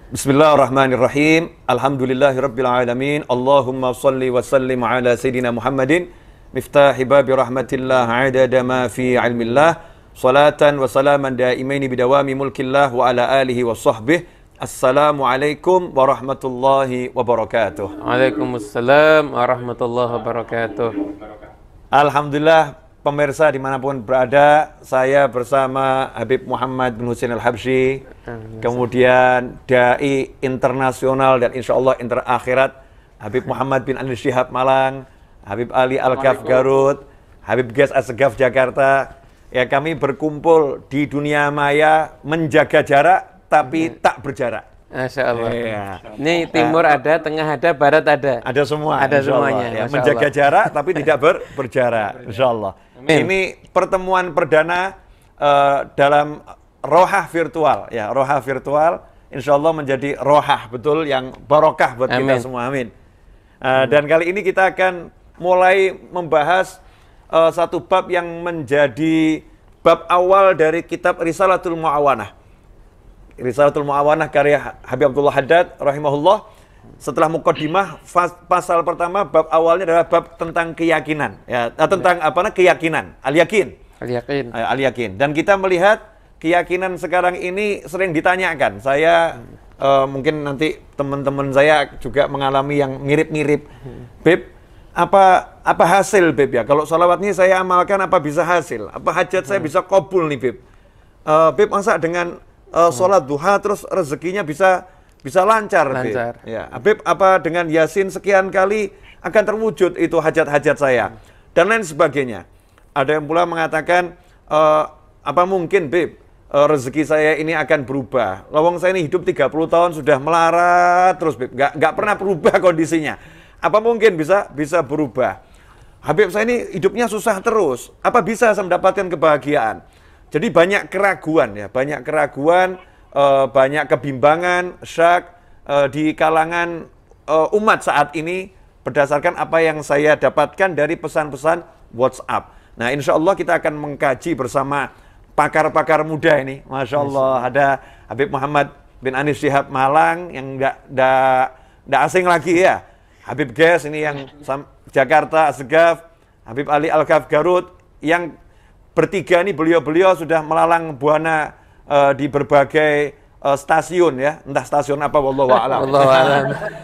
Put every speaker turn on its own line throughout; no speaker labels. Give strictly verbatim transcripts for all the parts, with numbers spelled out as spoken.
Bismillahirrahmanirrahim. Alhamdulillahirabbil alamin. Allahumma shalli wa sallim ala sayidina Muhammadin miftahi babi rahmatillah adada ma fi ilmillah. Salatan wa salaman daimaini bidawami mulkillah wa ala alihi wa sahbihi. Assalamualaikum warahmatullahi wabarakatuh.
Waalaikumsalam warahmatullahi wabarakatuh.
Alhamdulillah, pemirsa dimanapun berada, saya bersama Habib Muhammad bin Husain Al-Habsyi, kemudian Dai internasional dan insya Allah interakhirat, Habib Muhammad bin Anies Syihab Malang, Habib Ali Al-Ghaf Garut, Habib Ges Assegaf Jakarta. Ya, kami berkumpul di dunia maya menjaga jarak tapi tak berjarak.
Masya Allah.
Ya.
Ini timur ada, tengah ada, barat ada.
Ada semua.
Ada semuanya.
Ya, menjaga jarak tapi tidak ber berjarak. Insya Allah.
Amin.
Ini pertemuan perdana uh, dalam rohah virtual. Ya, rohah virtual. Insya Allah menjadi rohah betul yang barokah buat
Amin.
kita semua. Amin. Uh, dan kali ini kita akan mulai membahas uh, satu bab yang menjadi bab awal dari kitab Risalatul Mu'awanah. Risalatul Mu'awanah karya Habib Abdullah Haddad rahimahullah. Setelah muqaddimah, pasal pertama bab awalnya adalah bab tentang keyakinan, ya, tentang apa namanya keyakinan, al-yakin.
Al-yakin.
Al-yakin. Dan kita melihat keyakinan sekarang ini sering ditanyakan. Saya hmm. uh, mungkin nanti teman-teman saya juga mengalami yang mirip-mirip. Hmm. Beb, apa apa hasil Beb ya? Kalau sholawat ini saya amalkan apa bisa hasil? Apa hajat hmm. saya bisa qabul nih Beb? Uh, Beb masa dengan Uh, sholat duha terus rezekinya bisa bisa lancar,
lancar.
Habib. Ya, Habib, apa dengan Yasin sekian kali akan terwujud itu hajat-hajat saya hmm. dan lain sebagainya. Ada yang pula mengatakan uh, apa mungkin, Bib, uh, rezeki saya ini akan berubah. Lawang saya ini hidup tiga puluh tahun sudah melarat terus, Bib, nggak nggak pernah berubah kondisinya. Apa mungkin bisa bisa berubah? Habib, saya ini hidupnya susah terus. Apa bisa saya mendapatkan kebahagiaan? Jadi banyak keraguan ya, banyak keraguan, uh, banyak kebimbangan, syak uh, di kalangan uh, umat saat ini berdasarkan apa yang saya dapatkan dari pesan-pesan WhatsApp. Nah, insya Allah kita akan mengkaji bersama pakar-pakar muda ini. Masya Allah, ada Habib Muhammad bin Anies Syihab Malang yang nggak asing lagi ya. Habib Ges ini yang Jakarta, Assegaf, Habib Ali Al-Ghaf Garut yang bertiga ini beliau-beliau sudah melalang buana uh, di berbagai uh, stasiun ya, entah stasiun apa wallahu a'lam.
Wallahu a'lam.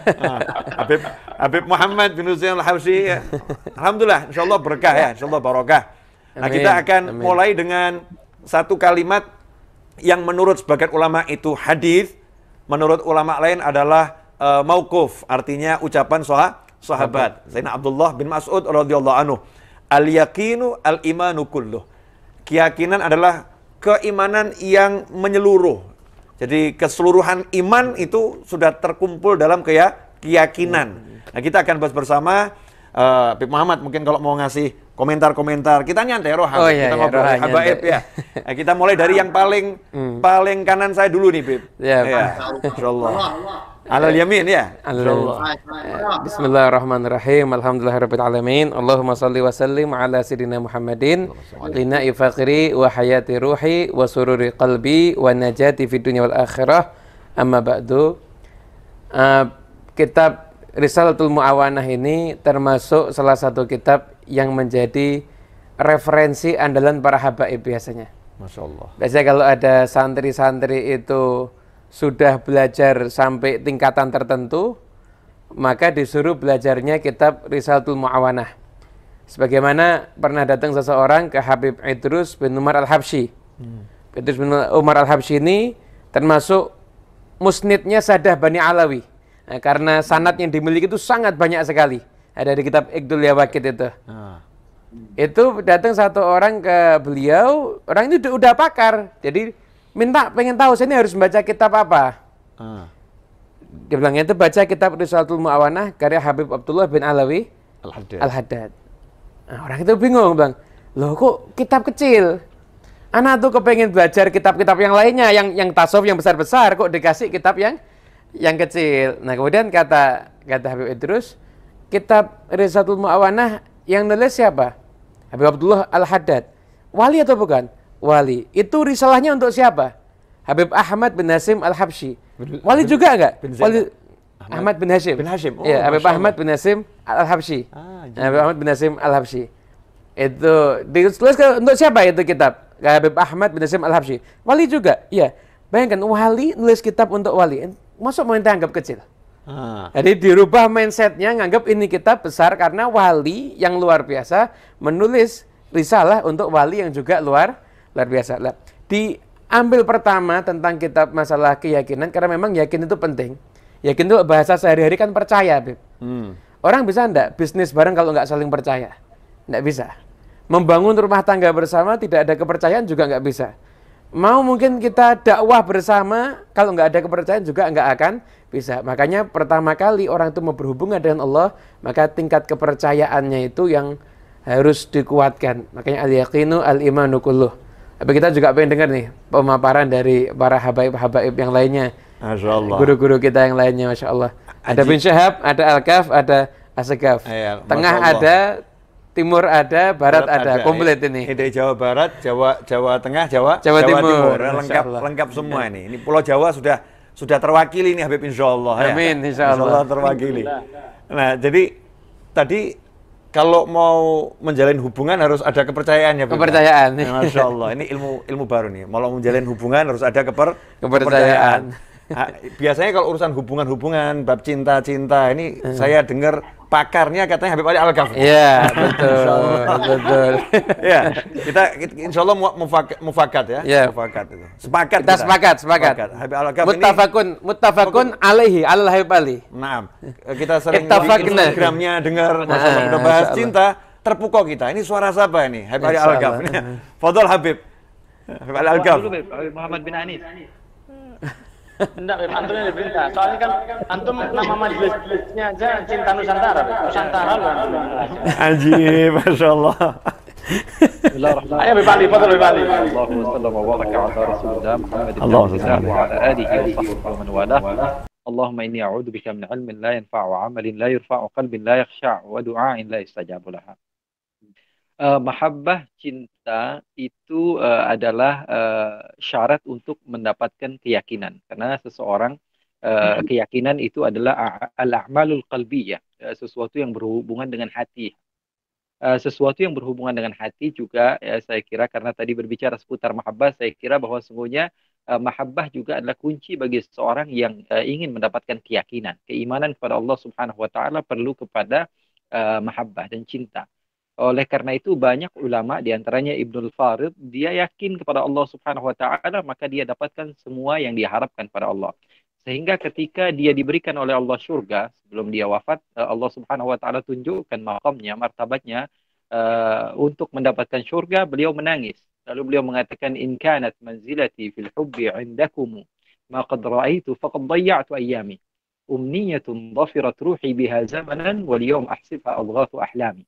Habib Habib Muhammad bin Husain Al-Habsyi ya. Alhamdulillah, insyaallah berkah ya, insyaallah barokah. Nah,
Amin.
kita akan
Amin.
mulai dengan satu kalimat yang menurut sebagian ulama itu hadis, menurut ulama lain adalah uh, mauquf, artinya ucapan sah sahabat. Sayyidina Abdullah bin Mas'ud radhiyallahu anhu. Al-yaqinu al-imanu kulluh. Keyakinan adalah keimanan yang menyeluruh. Jadi keseluruhan iman itu sudah terkumpul dalam keyakinan. Nah, kita akan bahas bersama uh, Habib Muhammad, mungkin kalau mau ngasih komentar-komentar. Kita nyantai roh,
oh, iya,
kita
iya,
ngobrol
roh,
habaib ya. Nah, kita mulai dari yang paling hmm. paling kanan saya dulu nih, Bib.
Ya,
ya. Insyaallah. Alal yamin ya.
Insyaallah. Bismillahirrahmanirrahim. Alhamdulillahirabbil alamin. Allahumma shalli wa sallim ala sayidina Muhammadin lina ifaqri wa hayati ruhi wa sururi qalbi wa najati fid dunya wal akhirah. Amma ba'du. Uh, kitab Risalatul Mu'awanah ini termasuk salah satu kitab yang menjadi referensi andalan para habaib biasanya.
Masya Allah.
Biasanya kalau ada santri-santri itu sudah belajar sampai tingkatan tertentu, maka disuruh belajarnya kitab Risalatul Mu'awanah. Sebagaimana pernah datang seseorang ke Habib Idrus bin Umar Al-Habsyi. Hmm. Idrus bin Umar Al-Habsyi ini termasuk musnidnya Sadah Bani Alawi. Nah, karena sanad yang dimiliki itu sangat banyak sekali. Ada di kitab Iqdul Yawakid itu. Ah. Itu datang satu orang ke beliau, orang ini udah, udah pakar. Jadi minta pengen tahu saya ini harus membaca kitab apa. Ah. Dia bilang itu baca kitab Risalatul Mu'awanah karya Habib Abdullah bin Alawi Al-Haddad. Nah, orang itu bingung, bilang, loh kok kitab kecil? Anak tuh kepengen belajar kitab-kitab yang lainnya, yang yang tasawuf yang besar-besar, kok dikasih kitab yang yang kecil. Nah, kemudian kata kata Habib Idrus, kitab Risalatul Mu'awanah yang nulis siapa? Habib Abdullah Al-Haddad. Wali atau bukan? Wali. Itu risalahnya untuk siapa? Habib Ahmad bin Hasim Al-Habsyi.
Bin-
Wali
bin-
juga enggak?
bin Zainal.
Wali Ahmad bin Hasim.
Bin Hashim. Oh,
Iya, Habib
Masya Allah.
Ahmad bin Hasim Al-Habsyi.
Ah,
Nah, Habib Ahmad bin Hasim Al-Habsyi. Itu ditulis ke- untuk siapa itu kitab? Habib Ahmad bin Hasim Al-Habsyi. Wali juga. Iya. Bayangkan wali nulis kitab untuk wali. Masuk mau kita anggap kecil.
Ah.
Jadi dirubah mindsetnya, nganggap ini kitab besar karena wali yang luar biasa menulis risalah untuk wali yang juga luar luar biasa. Lah, diambil pertama tentang kitab masalah keyakinan karena memang yakin itu penting. Yakin itu bahasa sehari-hari kan percaya, Bib.
Hmm.
Orang bisa enggak bisnis bareng kalau nggak saling percaya? Nggak bisa. Membangun rumah tangga bersama tidak ada kepercayaan juga nggak bisa. Mau mungkin kita dakwah bersama, kalau nggak ada kepercayaan juga nggak akan bisa. Makanya pertama kali orang itu mau berhubungan dengan Allah, maka tingkat kepercayaannya itu yang harus dikuatkan. Makanya al-yaqinu al-imanu kulluh. Tapi kita juga pengen dengar nih pemaparan dari para habaib-habaib yang lainnya.
Masya Allah.
Guru-guru kita yang lainnya, Masya Allah. Ada
Aji-
bin Syahab, ada Al-Kaf, ada Asegaf.
Iya,
Tengah
Masya Allah.
ada, timur ada, barat, ada. Komplit ini.
Ini dari Jawa Barat, Jawa Jawa Tengah, Jawa
Jawa Timur.
Ya,
Masya
lengkap
Allah.
lengkap semua ini. Ini Pulau Jawa sudah sudah terwakili nih Habib insyaallah ya.
Amin, insyaallah.
terwakili. Nah, jadi tadi kalau mau menjalin hubungan harus ada kepercayaan ya, Habib.
Kepercayaan.
Ya, Masya Allah, ini ilmu ilmu baru nih. Mau menjalin hubungan harus ada keper
Kepercayaan.
Ah, biasanya kalau urusan hubungan-hubungan, bab cinta-cinta ini saya dengar pakarnya katanya Habib Ali Al-Ghaf.
Iya, betul, betul.
Ya, kita, kita insya Allah mu- mufakat, mufakat ya,
Ya.
mufakat itu. Sepakat
Kita sepakat, sepakat.
Habib Al-Ghaf ini,
Muttafaqun, muttafaqun alaihi al Habib Ali.
naam, kita sering di
Ittafaqna.
Instagramnya dengar,
Nah,
Masya Allah, udah bahas
Masya Allah.
cinta, terpukau kita. Ini suara siapa ini? Habib Ali
Masya
Al-Ghaf.
Allah.
Fadol Habib. Habib Ali Al-Ghaf.
Dulu, Beb, Habib Muhammad bin Anis. Enggak, Beb, antumnya diperintah. Soalnya kan antum nama majelisnya aja Cinta Nusantara, Beb. Nusantara lu antum.
Anjir, Masya Allah.
Bismillahirrahmanirrahim. Ayo Beb Ali, fadhal Beb Ali.
اللهم صل وبارك على رسول الله محمد بن
اللهم
عبد
صل
الله وعلى اله وصحبه ومن والاه. اللهم اني اعوذ بك من علم لا ينفع وعمل لا يرفع وقلب لا يخشع ودعاء لا يستجاب لها. Uh, mahabbah cinta itu uh, adalah uh, syarat untuk mendapatkan keyakinan, karena seseorang uh, keyakinan itu adalah a- al-a'malul qalbiyah, uh, sesuatu yang berhubungan dengan hati. Uh, sesuatu yang berhubungan dengan hati juga, ya, saya kira karena tadi berbicara seputar mahabbah, saya kira bahwa sungguhnya uh, mahabbah juga adalah kunci bagi seseorang yang uh, ingin mendapatkan keyakinan. Keimanan kepada Allah Subhanahu wa taala perlu kepada uh, mahabbah dan cinta. Oleh karena itu banyak ulama, diantaranya Ibnul Farid, dia yakin kepada Allah Subhanahu wa taala, maka dia dapatkan semua yang diharapkan pada Allah. Sehingga ketika dia diberikan oleh Allah surga, sebelum dia wafat, Allah Subhanahu wa taala tunjukkan makamnya, martabatnya uh, untuk mendapatkan surga, beliau menangis. Lalu beliau mengatakan, in kanat manzilati fil hubbi indakum ma qad ra'aitu faqad dayya'tu ayyami. Umniyatun dhafirat ruhi biha zamanan wal yawm ahsibha adghathu ahlami.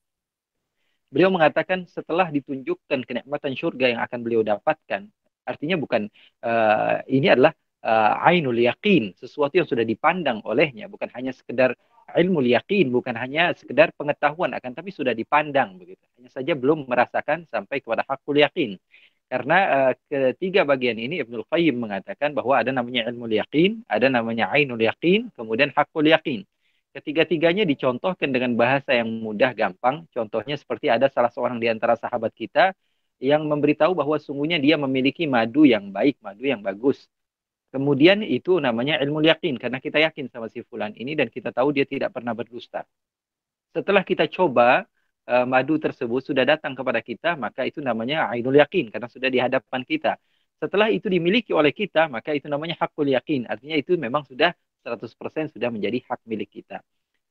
Beliau mengatakan setelah ditunjukkan kenikmatan surga yang akan beliau dapatkan, artinya bukan uh, ini adalah uh, ainul yaqin, sesuatu yang sudah dipandang olehnya, bukan hanya sekedar ilmu yaqin, bukan hanya sekedar pengetahuan akan, tapi sudah dipandang begitu. Hanya saja belum merasakan sampai kepada hakul yaqin. Karena uh, ketiga bagian ini Ibnul Qayyim mengatakan bahwa ada namanya ilmu yaqin, ada namanya ainul yaqin, kemudian hakul yaqin. Ketiga-tiganya dicontohkan dengan bahasa yang mudah, gampang. Contohnya seperti ada salah seorang di antara sahabat kita yang memberitahu bahwa sungguhnya dia memiliki madu yang baik, madu yang bagus. Kemudian itu namanya ilmu yakin, karena kita yakin sama si fulan ini dan kita tahu dia tidak pernah berdusta. Setelah kita coba, uh, madu tersebut sudah datang kepada kita, maka itu namanya ainul yakin, karena sudah di hadapan kita. Setelah itu dimiliki oleh kita, maka itu namanya hakul yakin. Artinya itu memang sudah seratus persen sudah menjadi hak milik kita.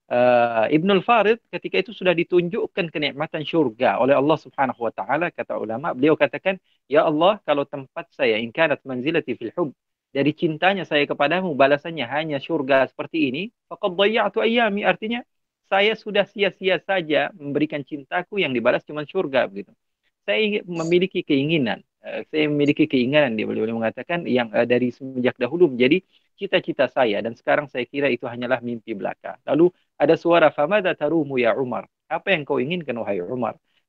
Uh, Ibnul Farid ketika itu sudah ditunjukkan kenikmatan syurga oleh Allah Subhanahu wa taala, kata ulama, beliau katakan, ya Allah, kalau tempat saya in kanat manzilati fil hub, dari cintanya saya kepadamu balasannya hanya syurga seperti ini, faqad dayya'tu ayyami, artinya saya sudah sia-sia saja memberikan cintaku yang dibalas cuma syurga begitu. Saya memiliki keinginan, uh, saya memiliki keinginan, dia beliau mengatakan, yang uh, dari semenjak dahulu menjadi cita-cita saya, dan sekarang saya kira itu hanyalah mimpi belaka. Lalu ada suara, famada tarumu ya Umar, apa yang kau inginkan wahai Umar?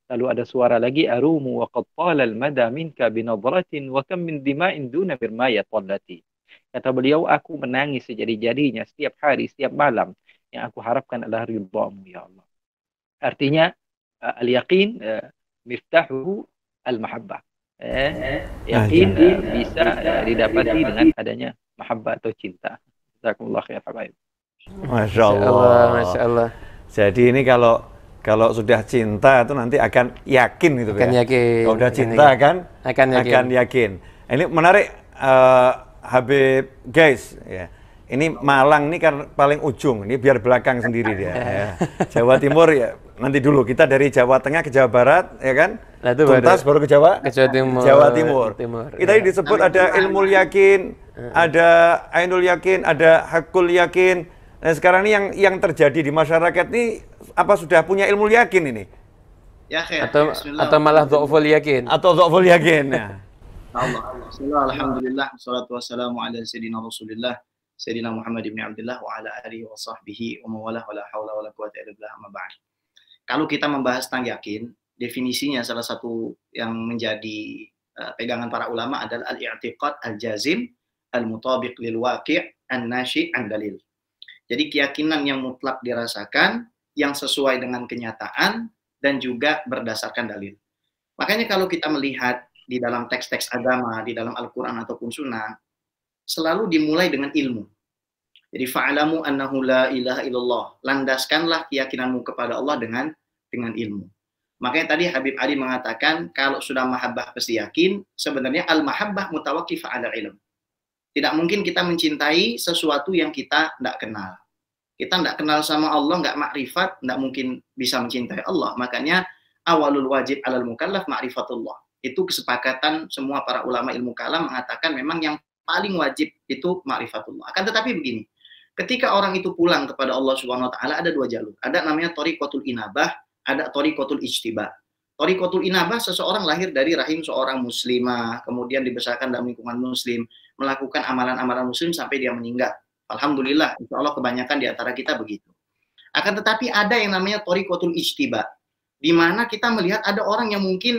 Lalu ada suara lagi, arumu wa qad tala al-mada minka binadratin wa kam min dima'in duna birmaya tallati. Kata beliau, aku menangis sejadi-jadinya setiap hari, setiap malam. Yang aku harapkan adalah ridhamu, ya Allah. Artinya, uh, al-yaqin uh, miftahu al-mahabbah. Eh, yakin uh, bisa uh, didapati dengan adanya mahabbah atau cinta. Jazakumullah khair, habaib.
Masya Allah.
Masya Allah.
Jadi ini kalau kalau sudah cinta itu nanti akan yakin gitu
Akan
ya.
yakin.
Kalau sudah
Akan
cinta
yakin.
akan
Akan yakin.
akan yakin. Ini menarik uh, Habib guys ya. Ini Malang nih kan paling ujung, ini biar belakang sendiri dia. Ya. Jawa Timur ya nanti dulu kita dari Jawa Tengah ke Jawa Barat ya kan.
Nah, itu
tuntas baru, baru ke Jawa.
Ke Jawa Timur.
Jawa Timur.
Timur.
Kita ya. disebut ada ilmu yakin, ada ainul yakin, ada hakul yakin. Nah sekarang ini yang yang terjadi di masyarakat ini apa sudah punya ilmu yakin ini?
Ya, khair.
Atau atau malah dhaful yakin.
Atau dhaful yakin ya.
Allah. Bismillah, alhamdulillah, wassalatu wassalamu ala sayyidina Rasulillah, Sayyidina Muhammad ibn Abdullah wa ala alihi wa sahbihi wa mawalah wa la hawla wa la quwwata illa billah amma ba'd. Kalau kita membahas tentang yakin, definisinya salah satu yang menjadi uh, pegangan para ulama adalah al-i'tiqad al-jazim al-mutabiq lil waqi' an-nashi' an dalil. Jadi keyakinan yang mutlak dirasakan, yang sesuai dengan kenyataan dan juga berdasarkan dalil. Makanya kalau kita melihat di dalam teks-teks agama, di dalam Al-Quran ataupun Sunnah, selalu dimulai dengan ilmu. Jadi fa'alamu annahu la ilaha illallah. Landaskanlah keyakinanmu kepada Allah dengan dengan ilmu. Makanya tadi Habib Ali mengatakan kalau sudah mahabbah pasti yakin, sebenarnya al-mahabbah mutawaqqifah 'ala ilm. Tidak mungkin kita mencintai sesuatu yang kita tidak kenal. Kita tidak kenal sama Allah, nggak makrifat, tidak mungkin bisa mencintai Allah. Makanya awalul wajib 'alal mukallaf ma'rifatullah. Itu kesepakatan semua para ulama ilmu kalam mengatakan memang yang paling wajib itu ma'rifatullah. Akan tetapi begini, ketika orang itu pulang kepada Allah Subhanahu wa taala ada dua jalur. Ada namanya thariqatul inabah, ada thariqatul ijtiba. Thariqatul inabah seseorang lahir dari rahim seorang muslimah, kemudian dibesarkan dalam lingkungan muslim, melakukan amalan-amalan muslim sampai dia meninggal. Alhamdulillah, insya Allah kebanyakan di antara kita begitu. Akan tetapi ada yang namanya thariqatul ijtiba, di mana kita melihat ada orang yang mungkin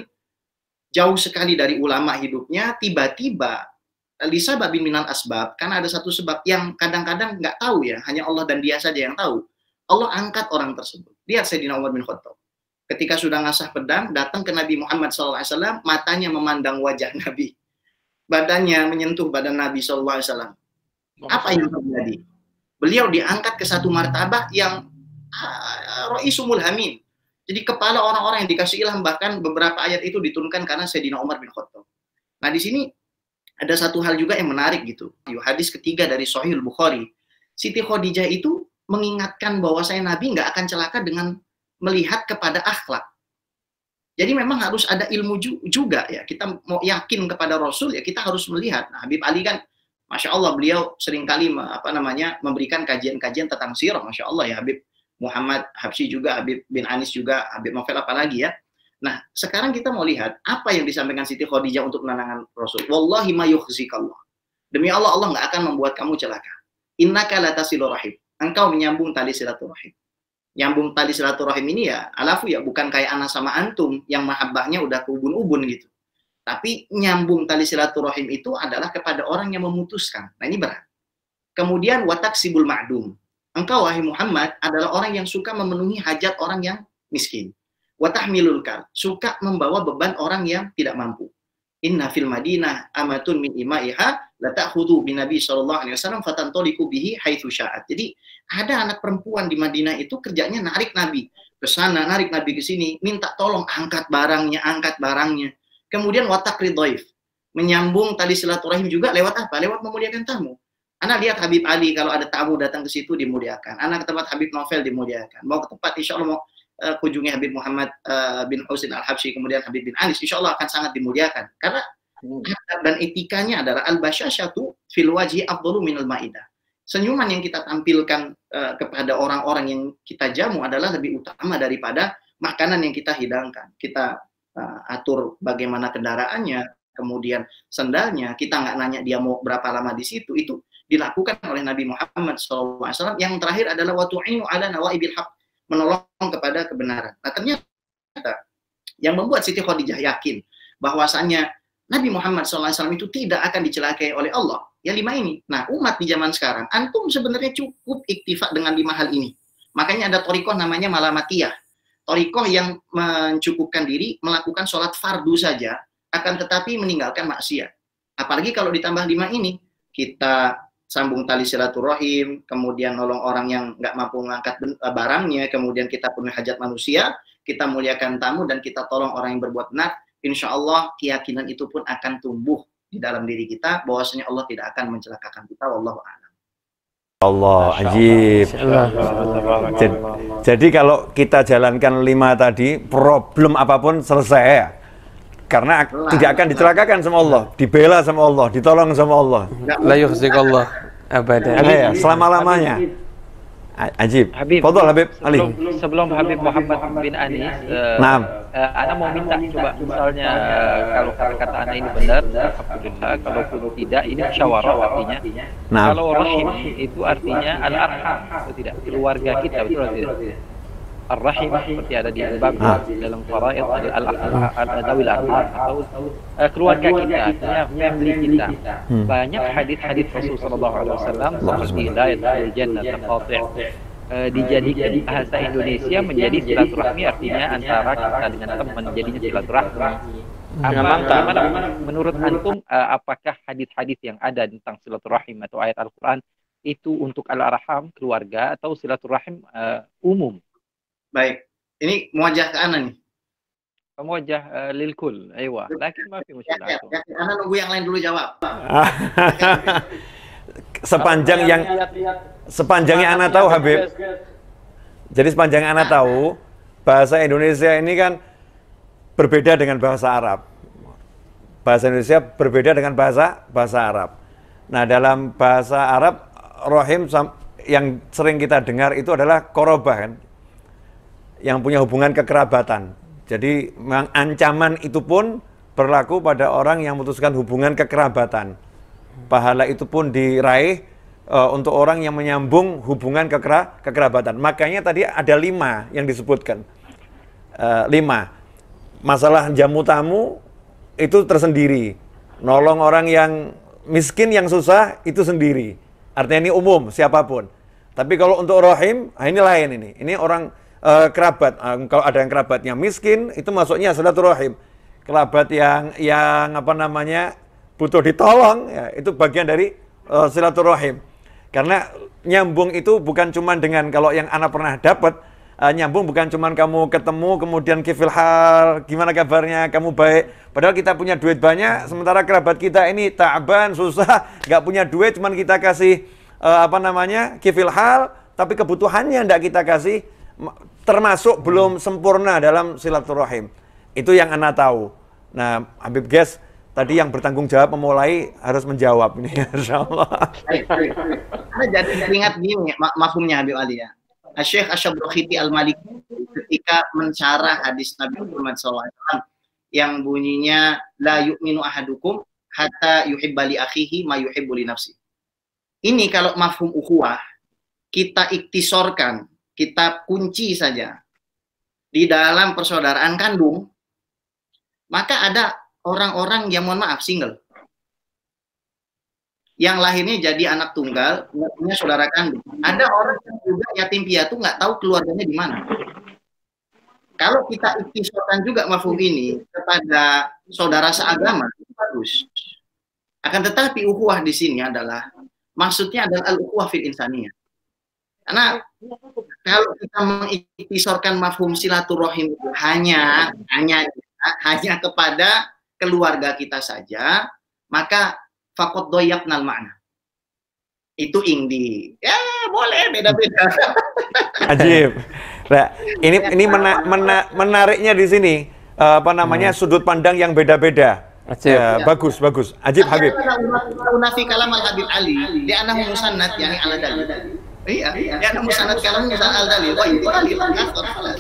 jauh sekali dari ulama hidupnya, tiba-tiba Lisa babin minal asbab, karena ada satu sebab yang kadang-kadang nggak tahu ya, hanya Allah dan dia saja yang tahu. Allah angkat orang tersebut. Lihat Sayyidina Umar bin Khattab. Ketika sudah ngasah pedang, datang ke Nabi Muhammad shallallahu alaihi wasallam, matanya memandang wajah Nabi. Badannya menyentuh badan Nabi shallallahu alaihi wasallam. Apa yang terjadi? Beliau diangkat ke satu martabah yang uh, Raisumul Hamim. Jadi kepala orang-orang yang dikasih ilham, bahkan beberapa ayat itu diturunkan karena Sayyidina Umar bin Khattab. Nah di sini ada satu hal juga yang menarik gitu. Hadis ketiga dari Sahih Bukhari. Siti Khadijah itu mengingatkan bahwa saya Nabi nggak akan celaka dengan melihat kepada akhlak. Jadi memang harus ada ilmu juga ya. Kita mau yakin kepada Rasul ya kita harus melihat. Nah, Habib Ali kan, masya Allah beliau seringkali apa namanya memberikan kajian-kajian tentang sirah. Masya Allah ya Habib Muhammad Habsyi juga, Habib bin Anis juga, Habib Novel apalagi ya. Nah, sekarang kita mau lihat apa yang disampaikan Siti Khadijah untuk menenangkan Rasul. Wallahi ma yukhzikallah. Demi Allah, Allah nggak akan membuat kamu celaka. Innaka latasilu rahim. Engkau menyambung tali silaturahim. Nyambung tali silaturahim ini ya, alafu ya, bukan kayak ana sama antum yang mahabbahnya udah ke ubun-ubun gitu. Tapi nyambung tali silaturahim itu adalah kepada orang yang memutuskan. Nah, ini berat. Kemudian wataksibul ma'dum. Engkau wahai Muhammad adalah orang yang suka memenuhi hajat orang yang miskin. Watahmilul kal, suka membawa beban orang yang tidak mampu. Inna fil Madinah amatun min imaiha la ta'khudhu bin Nabi sallallahu alaihi wasallam fatantaliqu bihi haitsu sya'at. Jadi ada anak perempuan di Madinah itu kerjanya narik Nabi ke sana, narik Nabi ke sini, minta tolong angkat barangnya, angkat barangnya. Kemudian watakri dhaif, menyambung tali silaturahim juga lewat apa? Lewat memuliakan tamu. Anak lihat Habib Ali kalau ada tamu datang ke situ dimuliakan. Anak ke tempat Habib Novel dimuliakan. Mau ke tempat insya Allah mau uh, kunjungi Habib Muhammad uh, bin Husain Al-Habsyi, kemudian Habib bin Anis, insya Allah akan sangat dimuliakan. Karena adab dan etikanya adalah al-basyasyatu fil wajhi afdalu minal ma'idah. Senyuman yang kita tampilkan uh, kepada orang-orang yang kita jamu adalah lebih utama daripada makanan yang kita hidangkan. Kita uh, atur bagaimana kendaraannya, kemudian sendalnya, kita nggak nanya dia mau berapa lama di situ, itu dilakukan oleh Nabi Muhammad shallallahu alaihi wasallam. Yang terakhir adalah watu'inu ala nawaibil haq, menolong kepada kebenaran. Nah ternyata Yang membuat Siti Khadijah yakin bahwasanya Nabi Muhammad shallallahu alaihi wasallam itu tidak akan dicelakai oleh Allah. Ya lima ini. Nah, umat di zaman sekarang, antum sebenarnya cukup iktifak dengan lima hal ini. Makanya ada torikoh namanya malamatiyah. Torikoh yang mencukupkan diri melakukan sholat fardu saja, akan tetapi meninggalkan maksiat. Apalagi kalau ditambah lima ini, kita sambung tali silaturahim, kemudian nolong orang yang nggak mampu mengangkat barangnya, kemudian kita penuhi hajat manusia, kita muliakan tamu, dan kita tolong orang yang berbuat benar. Insya Allah keyakinan itu pun akan tumbuh di dalam diri kita, bahwasanya Allah tidak akan mencelakakan kita. Wallahu a'lam.
Allah, ajib. Jadi, jadi kalau kita jalankan lima tadi, problem apapun selesai ya. Karena
Lah,
tidak akan dicelakakan sama Allah, dibela sama Allah, ditolong sama Allah.
La yukhzikallah abada.
Ada ya, selama-lamanya. Ajib.
Habib,
Fadhol Habib Ali.
sebelum, sebelum Habib Muhammad bin Anis, uh,
Naam.
uh, Ana mau minta coba misalnya uh, kalau kata-kata Ana ini benar, alhamdulillah. Kalau tidak, ini musyawarah artinya.
Naam.
Kalau rahim itu artinya al-arham, atau tidak? Keluarga kita, betul atau tidak? Ar-rahim seperti ada di bab
Ah.
dalam faraid al-adawil arham atau uh, keluarga kita, artinya family kita.
Hmm.
Banyak hadis-hadis Rasulullah sallallahu alaihi wasallam seperti la yadkhulul jannata qati', uh, dijadikan bahasa Indonesia menjadi silaturahmi, artinya antara kita dengan teman jadinya silaturahmi.
Dengan
Apa,
mantan.
bagaimana menurut antum, uh, apakah hadis-hadis yang ada tentang silaturahim atau ayat Al-Quran itu untuk al-arham keluarga atau silaturahim uh, umum?
Baik, ini muwajah ke Ana nih.
Pemwajah uh, lil kul, aywa. Lakin ma fi
Ya,
mushkilah.
ya, ya, Ana nunggu yang lain dulu jawab.
Sepanjang yang sepanjang yang Anda tahu Habib. Jadi sepanjang yang Anda tahu, bahasa Indonesia ini kan berbeda dengan bahasa Arab. Bahasa Indonesia berbeda dengan bahasa bahasa Arab. Nah, dalam bahasa Arab, rahim yang sering kita dengar itu adalah korobah kan, yang punya hubungan kekerabatan. Jadi memang ancaman itu pun berlaku pada orang yang memutuskan hubungan kekerabatan. Pahala itu pun diraih uh, untuk orang yang menyambung hubungan kekera, kekerabatan. Makanya tadi ada lima yang disebutkan. Uh, lima. Masalah jamu tamu itu tersendiri. Nolong orang yang miskin, yang susah itu sendiri. Artinya ini umum, siapapun. Tapi kalau untuk rahim, nah ini lain ini. Ini orang uh, kerabat. Uh, kalau ada yang kerabatnya miskin, itu masuknya silaturahim. Kerabat yang yang apa namanya butuh ditolong, ya, itu bagian dari uh, silaturahim. Karena nyambung itu bukan cuma dengan, kalau yang anak pernah dapat, uh, nyambung bukan cuma kamu ketemu kemudian kifil hal, gimana kabarnya, kamu baik. Padahal kita punya duit banyak, sementara kerabat kita ini ta'ban, susah, nggak punya duit, cuman kita kasih uh, apa namanya kifil hal, tapi kebutuhannya nggak kita kasih, termasuk belum sempurna dalam silaturahim. Itu yang Ana tahu. Nah, Habib Ges tadi yang bertanggung jawab memulai harus menjawab ini, insyaallah.
Ana jadi ingat gini mak mafhumnya Habib Ali ya. Syekh Asy-Syabrkhiti Al-Maliki ketika mensyarah hadis Nabi Muhammad shallallahu alaihi wasallam yang bunyinya la yu'minu ahadukum hatta yuhibba li akhihi ma yuhibbu li nafsi. Ini kalau mafhum ukhuwah kita iktisorkan, kita kunci saja di dalam persaudaraan kandung, maka ada orang-orang yang mohon maaf single, yang lahirnya jadi anak tunggal, nggak punya saudara kandung. Ada orang yang juga yatim piatu nggak tahu keluarganya di mana. Kalau kita iktisorkan juga mafhum ini kepada saudara seagama, itu bagus. Akan tetapi ukhuwah di sini adalah maksudnya adalah al-ukhuwah fil insaniyah. Karena kalau kita mengiktisorkan mafhum silaturahim itu hanya hanya hanya kepada keluarga kita saja, maka fakot doyaknal makna. Itu indi. Ya boleh beda-beda.
Ajib. Nah, ini ini mena, mena, menariknya di sini uh, apa namanya hmm. sudut pandang yang beda-beda.
Ajib.
Ya,
ya.
Bagus, bagus. Ajib Habib.
Unafi kalam al Habib Ali, dia anak musannad yang ala dalil. Iya, dia anak musannad kalam misal al dalil. Wah, itu dalil ngafar kelas.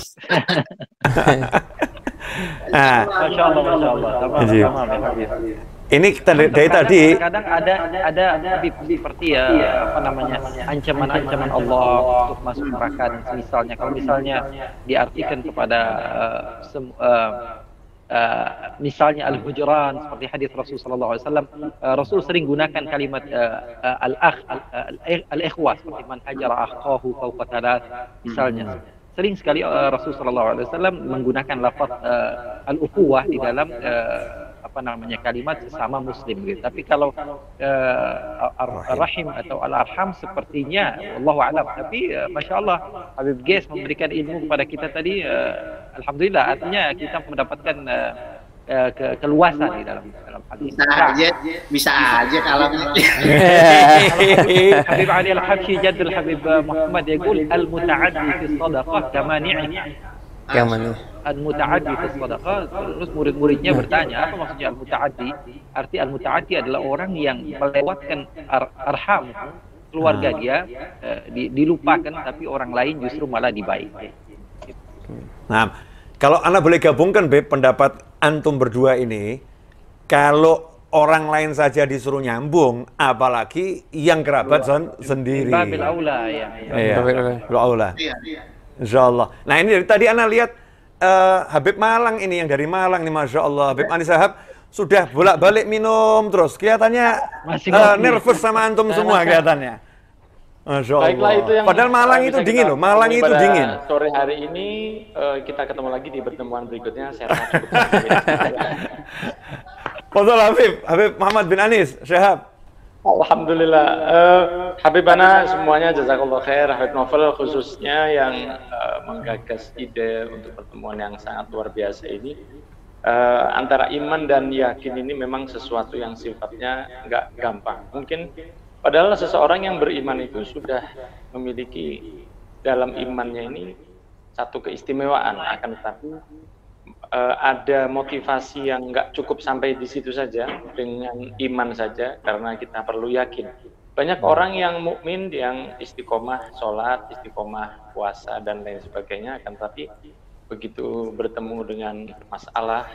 Nah,
Masya Allah, Masya Allah. Tamam,
Ajib.
tamam, ya, Habib.
Ini dari, dari tadi
Kadang ada ada Habib, seperti ya apa namanya ancaman-ancaman Allah untuk masuk neraka dan misalnya kalau misalnya diartikan kepada uh, sem, uh, Uh, misalnya al-hujran seperti hadis Rasul sallallahu alaihi wasallam, uh, Rasul sering gunakan kalimat uh, uh, al-akh al-ikhwah seperti man hajara akhahu fawqa thalath misalnya. Sering sekali uh, Rasul sallallahu alaihi wasallam menggunakan lafaz uh, al-ukhuwah di dalam uh, apa namanya kalimat sesama muslim gitu. Tapi kalau uh, ar-rahim atau al-arham sepertinya wallahu alam. Tapi uh, masya Allah Habib Ges memberikan ilmu kepada kita tadi, uh, alhamdulillah, artinya kita mendapatkan uh, uh, ke keluasan di dalam dalam hadis.
Bisa aja, bisa aja kalau
Habib Ali Al-Habsyi Jaddul Habib Muhammad yaqul al-muta'addi fi sadaqah kamani'i.
Kamani.
Al-muta'addi fi sadaqah. Terus murid-muridnya bertanya, apa maksudnya al-muta'addi? Arti al-muta'addi adalah orang yang melewatkan ar arham keluarga dia, uh, di, dilupakan, tapi orang lain justru malah dibaik.
Nah, kalau Anda boleh gabungkan, Beb, pendapat antum berdua ini, kalau orang lain saja disuruh nyambung, apalagi yang kerabat sen sendiri.
Babil aula ya.
Iya, babil aula.
Iya, iya.
Insya Allah. Nah, ini dari tadi Anda lihat uh, Habib Malang ini, yang dari Malang nih, Masya Allah. Habib Anis Shahab sudah bolak-balik minum terus. Kelihatannya uh, nervous sama antum semua kelihatannya. Masya Allah.
Baiklah, itu yang
Padahal Malang itu dingin loh, Malang itu
pada
dingin.
Sore hari ini uh, kita ketemu lagi di pertemuan berikutnya. Saya
Fadhal Habib, Habib Muhammad bin Anis Shahab.
Alhamdulillah, uh, Habibana semuanya jazakallah khair, Habib Novel khususnya yang uh, menggagas ide untuk pertemuan yang sangat luar biasa ini. Uh, antara iman dan yakin ini memang sesuatu yang sifatnya nggak gampang. Mungkin padahal seseorang yang beriman itu sudah memiliki dalam imannya ini satu keistimewaan, akan tetapi uh, ada motivasi yang nggak cukup sampai di situ saja dengan iman saja, karena kita perlu yakin. Banyak orang yang mukmin yang istiqomah sholat, istiqomah puasa dan lain sebagainya, akan tetapi begitu bertemu dengan masalah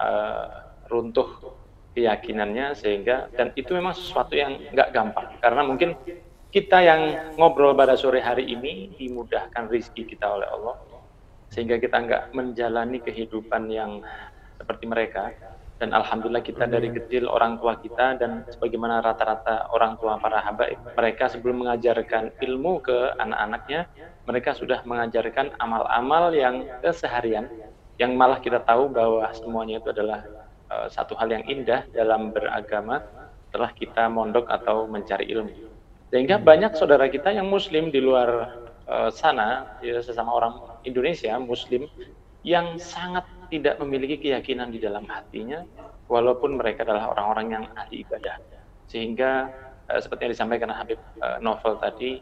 uh, runtuh keyakinannya, sehingga, dan itu memang sesuatu yang nggak gampang, karena mungkin kita yang ngobrol pada sore hari ini dimudahkan rezeki kita oleh Allah, sehingga kita nggak menjalani kehidupan yang seperti mereka. Dan alhamdulillah kita dari kecil orang tua kita, dan sebagaimana rata-rata orang tua para habaib, mereka sebelum mengajarkan ilmu ke anak-anaknya, mereka sudah mengajarkan amal-amal yang keseharian, yang malah kita tahu bahwa semuanya itu adalah uh, satu hal yang indah dalam beragama setelah kita mondok atau mencari ilmu. Sehingga banyak saudara kita yang muslim di luar uh, sana, ya, sesama orang Indonesia muslim, yang sangat tidak memiliki keyakinan di dalam hatinya, walaupun mereka adalah orang-orang yang ahli ibadah. Sehingga uh, seperti yang disampaikan Habib uh, Novel tadi,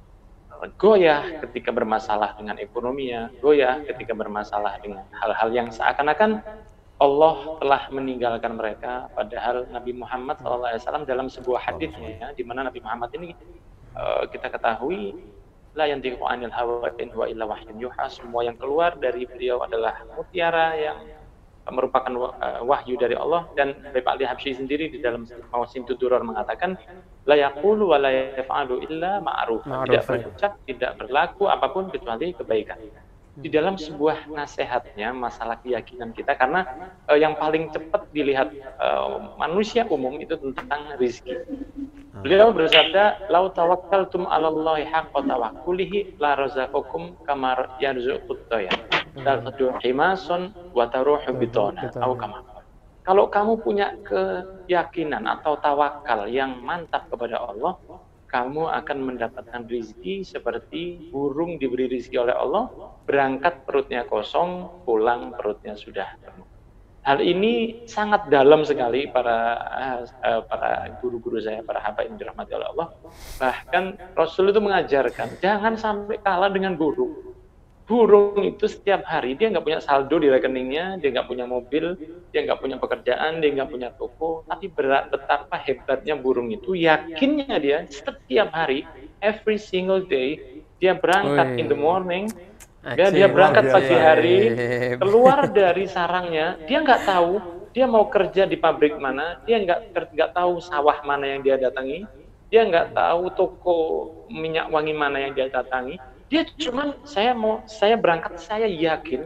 uh, goyah ketika bermasalah dengan ekonominya, goyah ketika bermasalah dengan hal-hal yang seakan-akan Allah telah meninggalkan mereka. Padahal Nabi Muhammad shallallahu alaihi wasallam dalam sebuah hadisnya, di mana Nabi Muhammad ini uh, kita ketahui la yantiqu anil hawa in huwa illa wahyun yuha, semua yang keluar dari beliau adalah mutiara yang merupakan wahyu dari Allah. Dan Habib Ali Habsyi sendiri di dalam Mawasimtud Duror mengatakan la yaqulu wa la yaf'alu illa ma'ruf, tidak berucap, tidak berlaku apapun kecuali kebaikan. Di dalam sebuah nasihatnya masalah keyakinan kita, karena uh, yang paling cepat dilihat uh, manusia umum itu tentang rezeki. Beliau bersabda, "Lau tawakkaltum 'alallahi haqqa tawakkulihi la razaqakum kama yarzuqut tayr. Taqdu himasun wa taruhu bitana." Atau kama. Kalau kamu punya keyakinan atau tawakal yang mantap kepada Allah, kamu akan mendapatkan rezeki seperti burung diberi rezeki oleh Allah, berangkat perutnya kosong, pulang perutnya sudah penuh. Hal ini sangat dalam sekali para uh, para guru-guru saya, para habaib yang dirahmati oleh Allah. Bahkan Rasul itu mengajarkan, jangan sampai kalah dengan burung. Burung itu setiap hari dia nggak punya saldo di rekeningnya, dia nggak punya mobil, dia nggak punya pekerjaan, dia nggak punya toko. Tapi berat, betapa hebatnya burung itu, yakinnya dia setiap hari, every single day, dia berangkat in the morning, dia, dia berangkat pagi hari, keluar dari sarangnya, dia nggak tahu dia mau kerja di pabrik mana, dia nggak nggak tahu sawah mana yang dia datangi, dia nggak tahu toko minyak wangi mana yang dia datangi. Dia cuman, saya mau, saya berangkat, saya yakin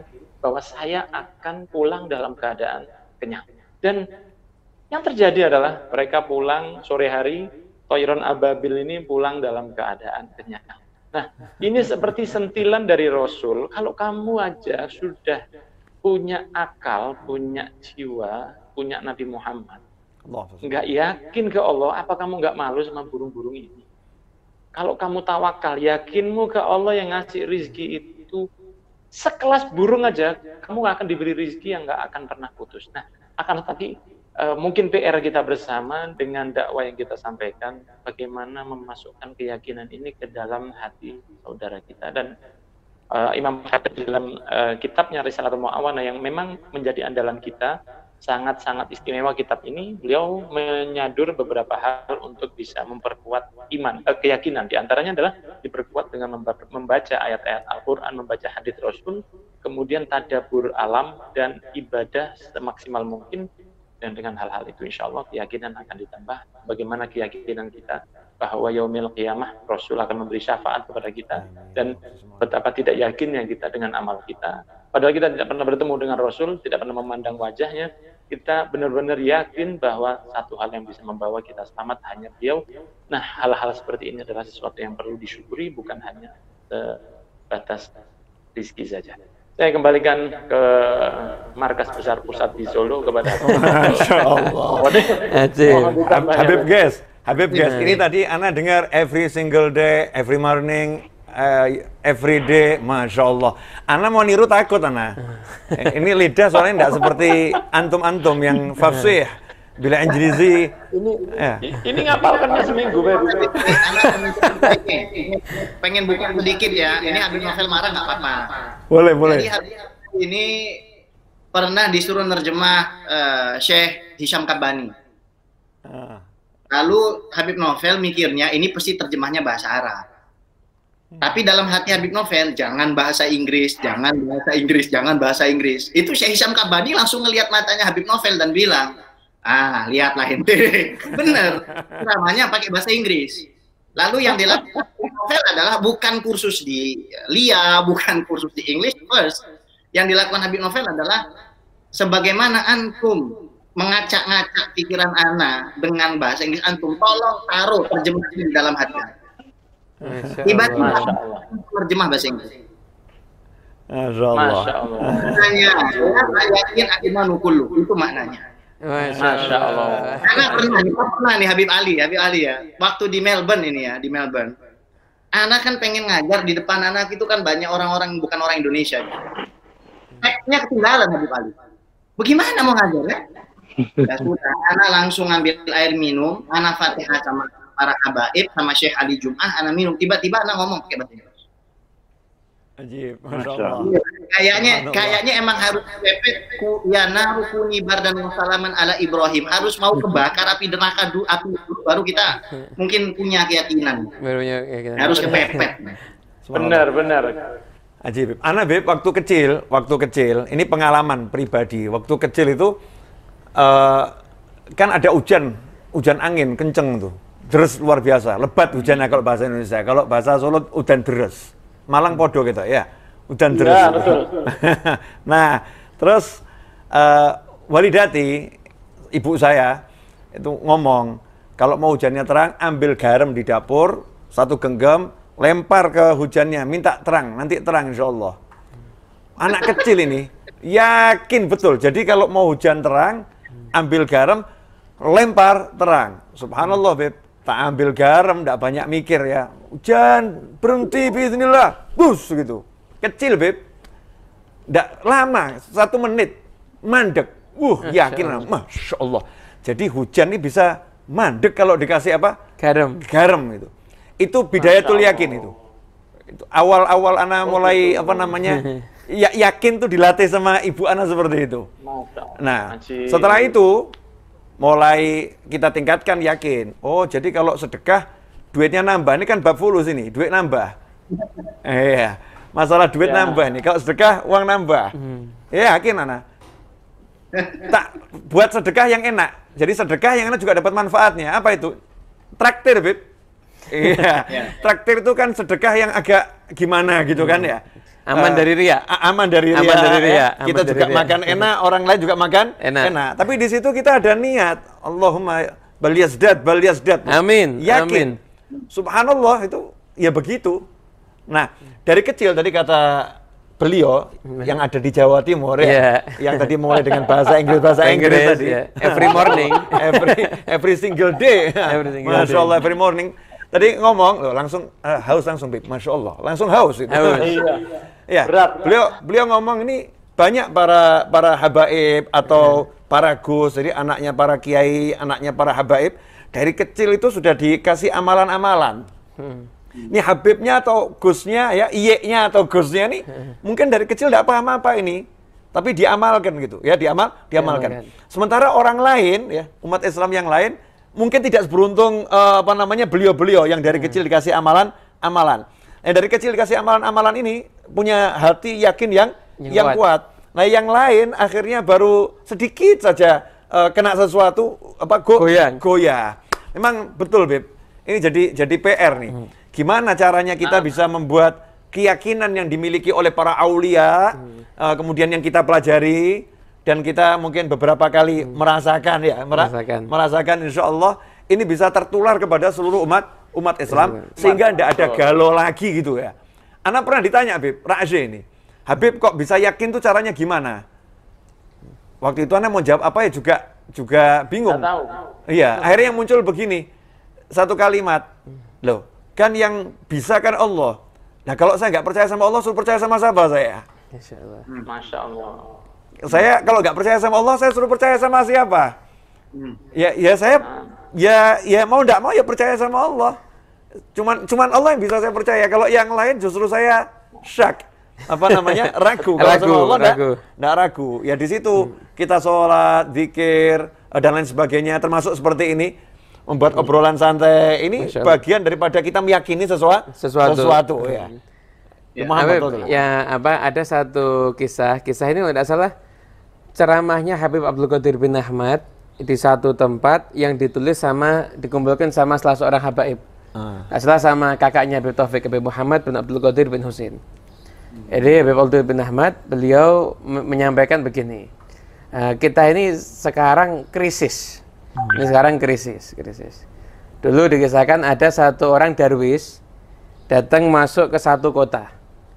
bahwa saya akan pulang dalam keadaan kenyang. Dan yang terjadi adalah mereka pulang sore hari, Toiron Ababil ini pulang dalam keadaan kenyang. Nah, ini seperti sentilan dari Rasul, kalau kamu aja sudah punya akal, punya jiwa, punya Nabi Muhammad, nggak yakin ke Allah, apa kamu nggak malu sama burung-burung ini? Kalau kamu tawakal, yakinmu ke Allah yang ngasih rizki itu sekelas burung aja, kamu nggak akan diberi rizki yang nggak akan pernah putus. Nah, akan tetapi uh, mungkin P R kita bersama dengan dakwah yang kita sampaikan, bagaimana memasukkan keyakinan ini ke dalam hati saudara kita. Dan uh, Imam Khatib dalam uh, kitabnya Risalatul Mu'awanah yang memang menjadi andalan kita, sangat-sangat istimewa kitab ini, beliau menyadur beberapa hal untuk bisa memperkuat iman, eh, keyakinan. Di antaranya adalah diperkuat dengan membaca ayat-ayat Al-Quran, membaca hadits Rasul, kemudian tadabbur alam dan ibadah semaksimal mungkin. Dan dengan hal-hal itu insya Allah keyakinan akan ditambah. Bagaimana keyakinan kita bahwa yaumil qiyamah Rasul akan memberi syafaat kepada kita, dan betapa tidak yakinnya kita dengan amal kita. Padahal kita tidak pernah bertemu dengan Rasul, tidak pernah memandang wajahnya, kita benar-benar yakin bahwa satu hal yang bisa membawa kita selamat hanya beliau. Nah, hal-hal seperti ini adalah sesuatu yang perlu disyukuri, bukan hanya sebatas rizki saja. Saya kembalikan ke markas besar pusat di Solo kepada
Masya Allah. Habib guys, Habib guys, ini tadi Ana dengar every single day, every morning, uh, every day, Masya Allah. Ana mau niru takut Ana. Ini lidah soalnya tidak seperti antum-antum yang fasih. Bila Anjilizi
ini
ya.
Ini ngapalkannya seminggu, Beb.
Pengen buka sedikit ya. Ini Habib Novel marah nggak apa-apa.
Boleh, boleh.
Jadi Habib ini pernah disuruh nerjemah uh, Syekh Hisham Kabani.
Ah.
Lalu Habib Novel mikirnya ini pasti terjemahnya bahasa Arab. Tapi dalam hati Habib Novel, jangan bahasa Inggris, jangan bahasa Inggris, jangan bahasa Inggris. Itu Syekh Hisham Kabani langsung ngelihat matanya Habib Novel dan bilang, ah, lihatlah ente. Bener, namanya pakai bahasa Inggris. Lalu yang dilakukan Novel adalah bukan kursus di L I A, bukan kursus di English first. Yang dilakukan Habib Novel adalah sebagaimana antum mengacak-ngacak pikiran ana dengan bahasa Inggris antum, tolong taruh terjemah di dalam hati. Tiba-tiba terjemah bahasa Inggris.
Masya Allah.
Masya Allah.
Maknanya, saya yakin akimanu kullu, itu maknanya.
Masya Allah.
Karena pernah, pernah nih Habib Ali, Habib Ali ya, waktu di Melbourne ini ya, di Melbourne. Anak kan pengen ngajar, di depan anak itu kan banyak orang-orang yang bukan orang Indonesia. Teksnya ketinggalan Habib Ali. Bagaimana mau ngajar ya? Ya sudah, anak langsung ambil air minum, anak Fatihah sama para habaib, sama Syekh Ali Jum'ah, anak minum. Tiba-tiba anak ngomong pakai bahasa Inggris.
Ajib, Masya Allah.
Kayaknya, kayaknya emang harus pepet ku ya narukuni bardan wasalaman ala Ibrahim. Harus mau kebakar api neraka dulu, api dulu, baru kita mungkin punya keyakinan.
Barunya keyakinan.
Harus kepepet.
Benar, benar.
Ajib. Ana Beb, waktu kecil, waktu kecil, ini pengalaman pribadi. Waktu kecil itu uh, kan ada hujan, hujan angin kenceng tuh, deres luar biasa, lebat hujannya kalau bahasa Indonesia. Kalau bahasa Solo udan deres. Malang podo gitu ya, udan deres.
Ya, betul.
Nah, terus uh, Walidati, ibu saya itu ngomong, kalau mau hujannya terang, ambil garam di dapur, satu genggam, lempar ke hujannya, minta terang, nanti terang insya Allah. Anak kecil ini yakin betul. Jadi kalau mau hujan terang, ambil garam, lempar terang. Subhanallah, Beb. Tak ambil garam, tidak banyak mikir ya. Hujan, berhenti, bismillah, bus gitu. Kecil, Beb. Tidak lama, satu menit, mandek. Wuh, yakin, Masya Allah. Jadi hujan ini bisa mandek kalau dikasih apa?
Garam.
Garam itu. Itu bidayatul yakin itu. Itu awal-awal anak mulai apa namanya? Ya, yakin tuh dilatih sama ibu anak seperti itu. Nah, setelah itu mulai kita tingkatkan yakin. Oh, jadi kalau sedekah duitnya nambah. Ini kan bab fulus ini, duit nambah. Iya, masalah duit ya. Nambah nih. Kalau sedekah uang nambah. Hmm. Ya yakin anak. Tak buat sedekah yang enak. Jadi sedekah yang enak juga dapat manfaatnya. Apa itu? Traktir, Bib. Iya. Traktir itu kan sedekah yang agak gimana gitu kan ya.
Aman
uh,
dari riya.
Aman dari riya.
Aman dari riya.
Ya.
Aman
Kita
dari
juga
riya.
makan enak, orang lain juga makan
Enak.
enak. Tapi di situ kita ada niat. Allahumma bal yazdad, bal yazdad.
Amin.
Yakin.
Amin.
Subhanallah itu ya begitu. Nah, dari kecil tadi kata beliau yang ada di Jawa Timur ya,
Yeah.
yang tadi mulai dengan bahasa Inggris bahasa Inggris,
Inggris,
tadi.
ya. Every morning.
every every single day.
Every single
Masya
day.
Allah every morning. Tadi ngomong loh langsung uh, haus langsung Bib. Masya Allah langsung haus itu.
Haus.
Iya.
Ya,
Berat.
beliau beliau ngomong ini banyak para para habaib atau para gus, jadi anaknya para kiai, anaknya para habaib dari kecil itu sudah dikasih amalan-amalan.
Hmm.
Ini habibnya atau gusnya ya, iyeknya atau gusnya nih mungkin dari kecil tidak paham apa ini, tapi diamalkan gitu ya, diamal, diamalkan.
Diamalkan.
Sementara orang lain ya, umat Islam yang lain mungkin tidak seberuntung eh, apa namanya beliau-beliau yang dari kecil dikasih amalan, amalan. Yang dari kecil dikasih amalan-amalan ini punya hati yakin yang
Yang
yang kuat.
kuat.
Nah, yang lain akhirnya baru sedikit saja eh, kena sesuatu apa go,
Goyang.
goyah. Memang betul, Beb. Ini jadi jadi P R nih.
Hmm.
Gimana caranya kita bisa membuat keyakinan yang dimiliki oleh para aulia,
Hmm.
eh, kemudian yang kita pelajari dan kita mungkin beberapa kali merasakan ya, mera-
Merasakan.
merasakan insya Allah ini bisa tertular kepada seluruh umat umat Islam
Islam.
sehingga tidak ada galau lagi gitu ya. Anak pernah ditanya Habib, Raja ini, Habib kok bisa yakin tuh caranya gimana? Waktu itu anak mau jawab apa ya juga juga bingung.
Nggak tahu.
Iya, akhirnya yang muncul begini, satu kalimat, loh, kan yang bisa kan Allah. Nah kalau saya nggak percaya sama Allah, suruh percaya sama siapa saya?
Insya Allah.
Masya Allah.
Saya kalau nggak percaya sama Allah, saya suruh percaya sama siapa?
Hmm.
Ya, ya saya, ya, ya mau nggak mau ya percaya sama Allah. Cuman, cuman Allah yang bisa saya percaya. Kalau yang lain justru saya syak, apa namanya ragu. Kalau
Ragu,
sama Allah nggak
ragu.
nggak ragu. Ya di situ kita sholat, zikir eh, dan lain sebagainya. Termasuk seperti ini membuat obrolan santai ini
Masya Allah.
bagian daripada kita meyakini sesuatu.
Sesuatu.
sesuatu ya.
Ya.
Muhammad,
Habib,
betul.
ya apa ada satu kisah, kisah ini kalau tidak salah ceramahnya Habib Abdul Qadir bin Ahmad di satu tempat yang ditulis sama dikumpulkan sama salah seorang habaib.
Ah.
Nggak salah sama kakaknya Habib Taufik Habib Muhammad bin Abdul Qadir bin Husain. Jadi Habib Abdul bin Ahmad beliau me- menyampaikan begini, "Eh, kita ini sekarang krisis, ini sekarang krisis, krisis. Dulu dikisahkan ada satu orang darwis datang masuk ke satu kota.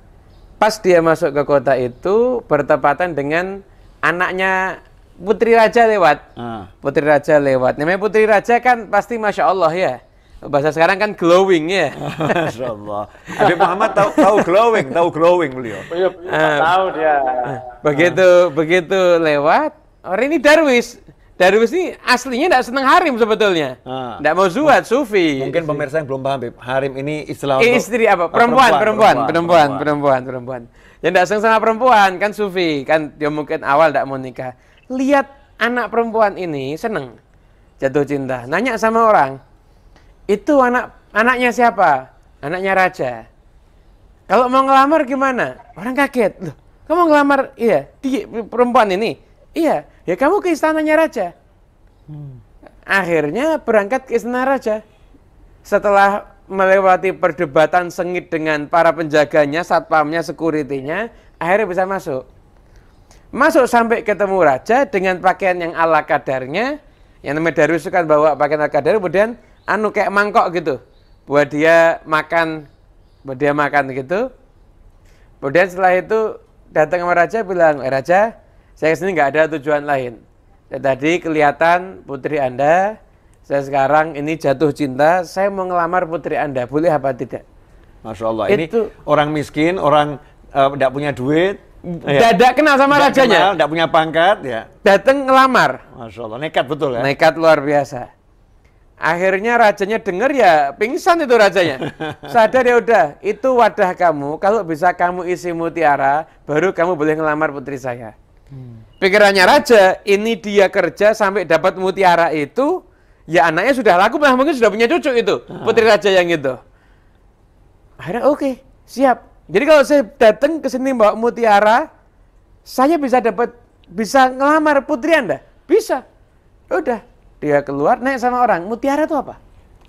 Pas dia masuk ke kota itu bertepatan dengan anaknya Putri Raja lewat.
Ah.
Putri Raja lewat. Namanya Putri Raja kan pasti Masya Allah ya. Bahasa sekarang kan glowing ya.
Masya Allah. Habib Muhammad tahu tahu glowing, tahu glowing beliau.
Oh, iya, tahu dia.
Begitu begitu lewat, orang ini darwis. Darwis ini aslinya tidak senang harim sebetulnya.
Ah.
Tidak mau zuhad, sufi.
Mungkin pemirsa yang belum paham, Bib. Harim ini istilah
Eh,
untuk
istri apa?
Oh,
Perempuan, perempuan, perempuan, perempuan, perempuan. Yang tidak senang sama perempuan kan sufi, kan dia mungkin awal tidak mau nikah. Lihat anak perempuan ini seneng, jatuh cinta. Nanya sama orang, itu anak anaknya siapa? Anaknya raja. Kalau mau ngelamar gimana? Orang kaget. Loh, kamu ngelamar? Iya, di perempuan ini. Iya, ya kamu ke istananya raja. Akhirnya berangkat ke istana raja. Setelah melewati perdebatan sengit dengan para penjaganya, satpamnya, security-nya, akhirnya bisa masuk. Masuk sampai ketemu raja dengan pakaian yang ala kadarnya, yang namanya darwis kan bawa pakaian ala kadar, kemudian anu kayak mangkok gitu, buat dia makan, buat dia makan gitu. Kemudian setelah itu datang sama raja bilang, eh, raja, saya kesini nggak ada tujuan lain. Saya tadi kelihatan putri Anda, saya sekarang ini jatuh cinta, saya mau ngelamar putri Anda, boleh apa tidak?
Masya Allah. Ini
Itu-
orang miskin, orang tidak punya duit,
Dadak kenal sama rajanya,
tidak punya pangkat, ya.
datang ngelamar.
Masya Allah, nekat betul ya.
Nekat luar biasa. Akhirnya rajanya dengar ya pingsan itu rajanya. Sadar ya udah, itu wadah kamu. Kalau bisa kamu isi mutiara, baru kamu boleh ngelamar putri saya. Pikirannya raja, ini dia kerja sampai dapat mutiara itu, ya anaknya sudah laku, nah mungkin sudah punya cucu itu, putri raja yang itu. Akhirnya oke, siap. Jadi kalau saya datang ke sini bawa mutiara, saya bisa dapat, bisa ngelamar putri Anda? Bisa. Udah. Dia keluar, naik sama orang. Mutiara itu apa?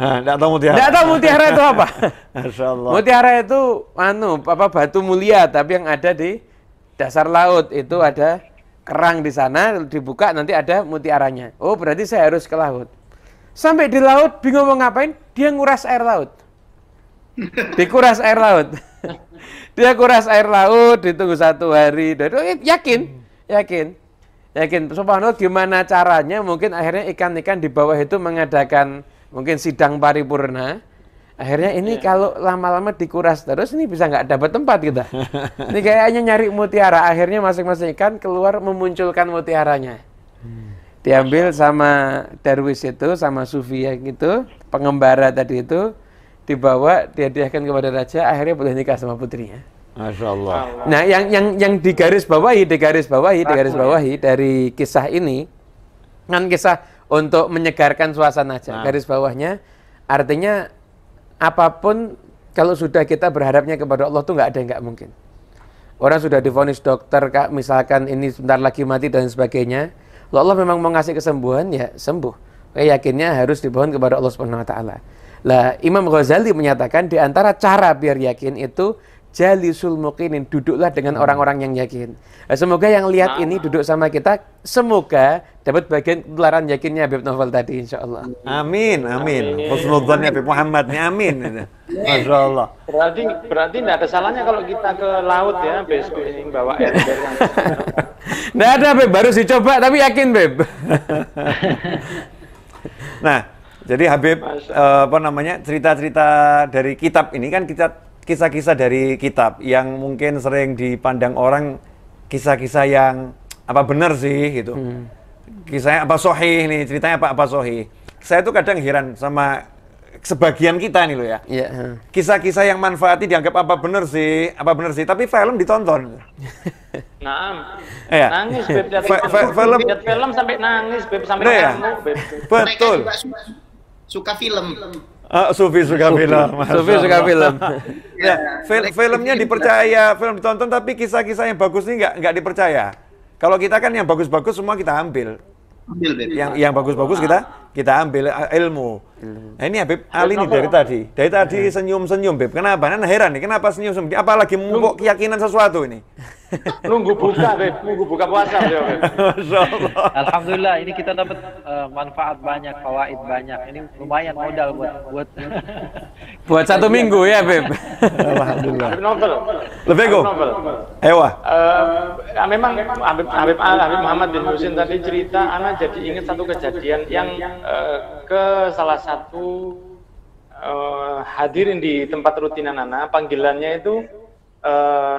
Nah, enggak tahu mutiara.
Enggak tahu mutiara itu apa.
Masya Allah.
Mutiara itu anu apa batu mulia tapi yang ada di dasar laut itu ada kerang di sana, dibuka nanti ada mutiaranya. Oh, berarti saya harus ke laut. Sampai di laut bingung mau ngapain? Dia nguras air laut. Dikuras air laut. Dia kuras air laut, ditunggu satu hari. Dan yakin, yakin, yakin. Subhanallah, gimana caranya? Mungkin akhirnya ikan-ikan di bawah itu mengadakan mungkin sidang paripurna. Akhirnya ini yeah. kalau lama-lama dikuras terus, ini bisa nggak dapat tempat kita. Ini kayaknya nyari mutiara. Akhirnya masing-masing ikan keluar memunculkan mutiaranya. Diambil sama darwis itu, sama sufi yang itu, pengembara tadi itu. Dibawa, dihadiahkan kepada raja, akhirnya boleh nikah sama putrinya.
Masya Allah.
Nah, yang yang yang digaris bawahi, digaris bawahi, digaris bawahi dari kisah ini, kan kisah untuk menyegarkan suasana aja. Nah. Garis bawahnya, artinya apapun kalau sudah kita berharapnya kepada Allah tuh nggak ada yang nggak mungkin. Orang sudah divonis dokter, kak, misalkan ini sebentar lagi mati dan sebagainya. Kalau Allah memang mau ngasih kesembuhan, ya sembuh. Yakinnya harus dibawa kepada Allah Subhanahu Wa Taala. Lah, Imam Ghazali menyatakan di antara cara biar yakin itu jalisul muqinin, duduklah dengan orang-orang yang yakin. Nah, semoga yang lihat ini duduk sama kita, semoga dapat bagian ketularan yakinnya Habib Novel tadi, insya Allah.
Amin, amin. Husnudzon Habib Muhammad nih, amin. Masya Allah.
Berarti berarti tidak ada salahnya kalau kita ke laut ya, besok ini bawa air.
Tidak ada, Beb, baru dicoba tapi yakin, Beb.
Nah, jadi Habib, uh, apa namanya, cerita-cerita dari kitab ini kan kita kisah-kisah dari kitab yang mungkin sering dipandang orang kisah-kisah yang apa benar sih gitu. Hmm. Kisahnya apa sahih nih, ceritanya apa apa sahih. Saya tuh kadang heran sama sebagian kita nih loh ya.
Yeah.
Kisah-kisah yang manfaatnya dianggap apa benar sih, apa benar sih, tapi film ditonton.
Nah,
ya.
Nangis Beb, lihat
film,
lihat film sampai nangis Beb, sampai
ya?
nangis Beb.
Betul.
Mereka juga suka film.
Uh, Sufi suka
Sufi.
film.
Sufi suka film.
Ya, fil filmnya dipercaya, film ditonton, tapi kisah-kisah yang bagus ini nggak nggak dipercaya. Kalau kita kan yang bagus-bagus semua kita ambil.
Ambil, Beb.
Yang yang bagus-bagus kita kita ambil ilmu. Nah, ini Habib Ali nih dari tadi. Dari tadi senyum-senyum, Beb. Kenapa? Nah, heran nih, kenapa senyum-senyum? Apalagi memupuk keyakinan sesuatu ini.
Nunggu buka, Beb. Nunggu buka puasa, Beb.
Masyaallah.
Alhamdulillah, ini kita dapat uh, manfaat banyak, fawaid banyak. Ini lumayan modal buat buat
buat satu minggu ya, Beb.
Alhamdulillah.
Habib Novel.
Lebih go. Ewa.
Uh, ya memang Habib Habib Habib Muhammad bin Husin tadi cerita, ana jadi ingat satu kejadian yang uh, ke salah satu uh, hadirin di tempat rutinan ana, panggilannya itu uh,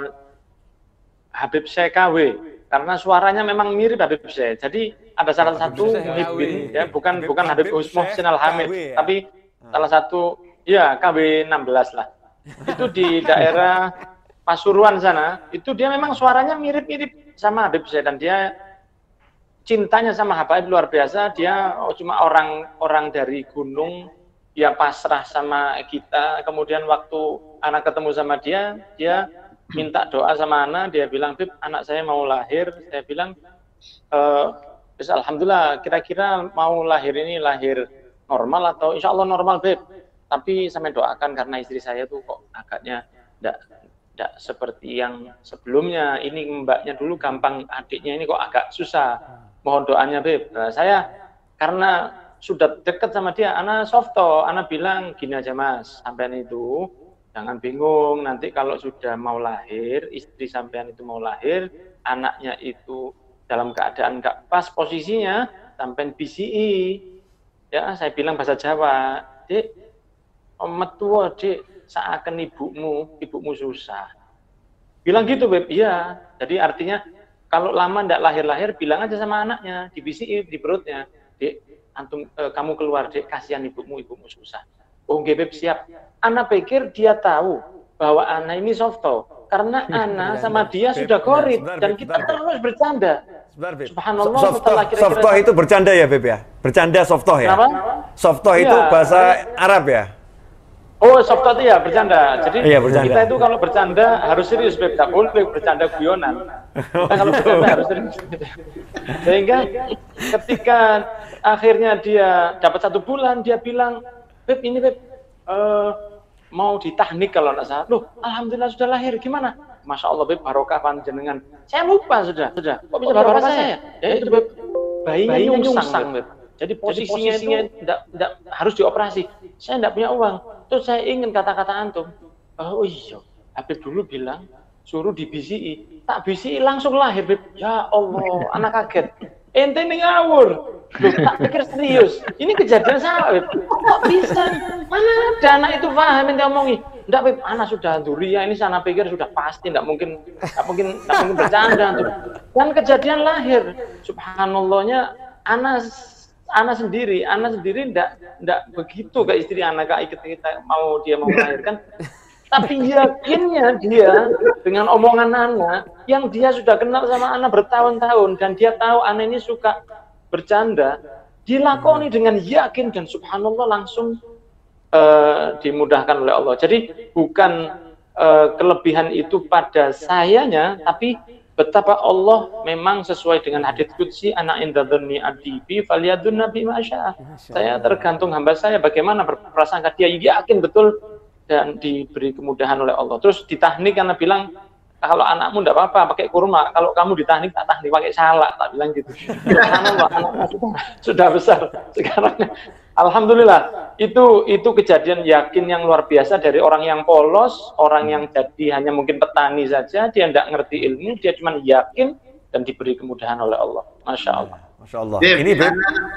Habib Syekh K W, karena suaranya memang mirip Habib Syekh. Jadi ada salah satu muhibbin, ya bukan Habib, bukan Habib Muhsin Al-Hamid, ya? Tapi salah satu ya K W enam belas lah. Itu di daerah Pasuruan sana, itu dia memang suaranya mirip-mirip sama Habib Syekh, dan dia cintanya sama Habaib luar biasa. Dia oh, cuma orang-orang dari gunung, dia pasrah sama kita. Kemudian waktu anak ketemu sama dia, dia minta doa sama anak. Dia bilang, Bib, anak saya mau lahir. Saya bilang, e, alhamdulillah, kira-kira mau lahir ini lahir normal atau insya Allah normal, Bib. Tapi saya doakan karena istri saya tuh kok agaknya enggak tidak seperti yang sebelumnya. Ini mbaknya dulu gampang, adiknya ini kok agak susah. Mohon doanya, Beb. Nah, saya karena sudah dekat sama dia, ana softo, ana bilang gini aja, Mas, sampean itu jangan bingung, nanti kalau sudah mau lahir, istri sampean itu mau lahir, anaknya itu dalam keadaan nggak pas posisinya, sampean B C I. Ya, saya bilang bahasa Jawa, Dek, metua, Dek, seakan ibumu, ibumu susah. Bilang gitu, Beb. Iya. Jadi artinya kalau lama ndak lahir-lahir, bilang aja sama anaknya di B C I, di perutnya, Dek, antum eh, kamu keluar, Dek, kasihan ibumu, ibumu susah. Oh, nggih, Beb, siap. Ana pikir dia tahu bahwa Ana ini softo, karena Ana sama dia Beb, sudah korit, ya, dan kita Beb. terus bercanda.
Sebentar, Beb.
Subhanallah,
softo,
setelah kira-kira
softo itu bercanda ya, Beb ya? Bercanda softo ya?
Kenapa?
Softo itu ya, bahasa Arab ya?
Oh, softo itu ya bercanda. Jadi
iya, bercanda.
Kita itu kalau bercanda harus serius, Beb. Tak boleh bercanda guyonan. Kita kalau bercanda harus serius. Sehingga ketika akhirnya dia dapat satu bulan, dia bilang, Beb ini Beb, uh, mau ditahnik kalau nggak salah. Loh, alhamdulillah sudah lahir, gimana? Masya Allah Beb, barokah panjenengan. Saya lupa sudah, sudah. Kok bisa barokah saya? Ya itu Beb, bayinya, bayinya nyungsang Beb. Jadi posisinya, Jadi posisinya itu tidak, tidak harus dioperasi. Saya tidak punya uang. Terus saya ingin kata-kata antum. Oh iya, Habib dulu bilang suruh di B C I. Tak B C I langsung lahir Beb. Ya Allah, anak kaget. Ente ini ngawur. Loh, tak pikir serius. Ini kejadian salah Beb. Kok bisa? Mana ada anak itu paham yang ngomongi? Enggak Beb, anak sudah duria ini sana pikir sudah pasti enggak mungkin enggak mungkin enggak mungkin bercanda tuh. Dan kejadian lahir. Subhanallahnya anak anak sendiri, anak sendiri enggak enggak begitu ke istri anak kayak kita mau dia mau melahirkan. Tapi yakinnya dia dengan omongan anak yang dia sudah kenal sama anak bertahun-tahun dan dia tahu anak ini suka bercanda, dilakoni dengan yakin dan subhanallah langsung uh, dimudahkan oleh Allah. Jadi bukan uh, kelebihan itu pada sayanya, tapi betapa Allah memang sesuai dengan hadits qudsi, ana inda dzanni abdi bi falyadun nabi masya. Saya tergantung hamba saya bagaimana berprasangka, dia yakin betul dan diberi kemudahan oleh Allah. Terus ditahnik karena bilang kalau anakmu enggak apa-apa pakai kurma, kalau kamu ditahnik tak tahnik pakai salak, tak bilang gitu. Subhanallah, anaknya sudah, sudah besar sekarang. Alhamdulillah, itu itu kejadian yakin yang luar biasa dari orang yang polos, orang yang jadi hanya mungkin petani saja, dia enggak ngerti ilmu, dia cuma yakin dan diberi kemudahan oleh Allah. Masya Allah.
Masya Allah.
Beb,
ini Beb.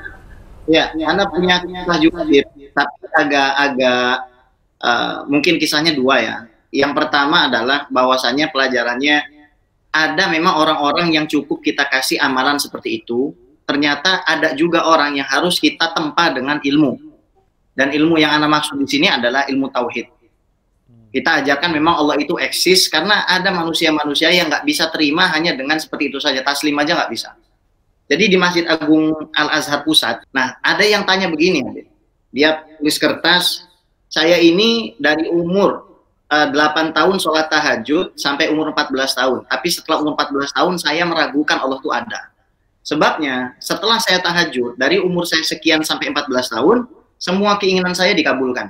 Ya, Anda punya kisah juga Beb, tapi agak-agak Uh, mungkin kisahnya dua ya. Yang pertama adalah bahwasannya pelajarannya ada memang orang-orang yang cukup kita kasih amalan seperti itu. Ternyata ada juga orang yang harus kita tempa dengan ilmu. Dan ilmu yang Anda maksud di sini adalah ilmu tauhid. Kita ajarkan memang Allah itu eksis karena ada manusia-manusia yang nggak bisa terima hanya dengan seperti itu saja, taslim aja nggak bisa. Jadi di Masjid Agung Al-Azhar Pusat, nah ada yang tanya begini, dia tulis kertas. Saya ini dari umur uh, delapan tahun sholat tahajud sampai umur empat belas tahun. Tapi setelah umur empat belas tahun saya meragukan Allah itu ada. Sebabnya setelah saya tahajud dari umur saya sekian sampai empat belas tahun, semua keinginan saya dikabulkan.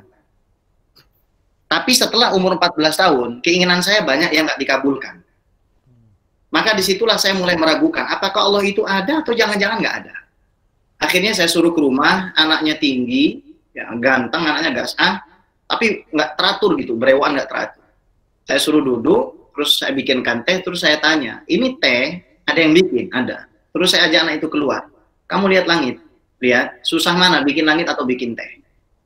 Tapi setelah umur empat belas tahun, keinginan saya banyak yang nggak dikabulkan. Maka disitulah saya mulai meragukan, apakah Allah itu ada atau jangan-jangan nggak ada. Akhirnya saya suruh ke rumah, anaknya tinggi, ya, ganteng, anaknya gasah, tapi nggak teratur gitu, berewaan nggak teratur. Saya suruh duduk, terus saya bikinkan teh, terus saya tanya, ini teh ada yang bikin? Ada. Terus saya ajak anak itu keluar. Kamu lihat langit, lihat, susah mana bikin langit atau bikin teh?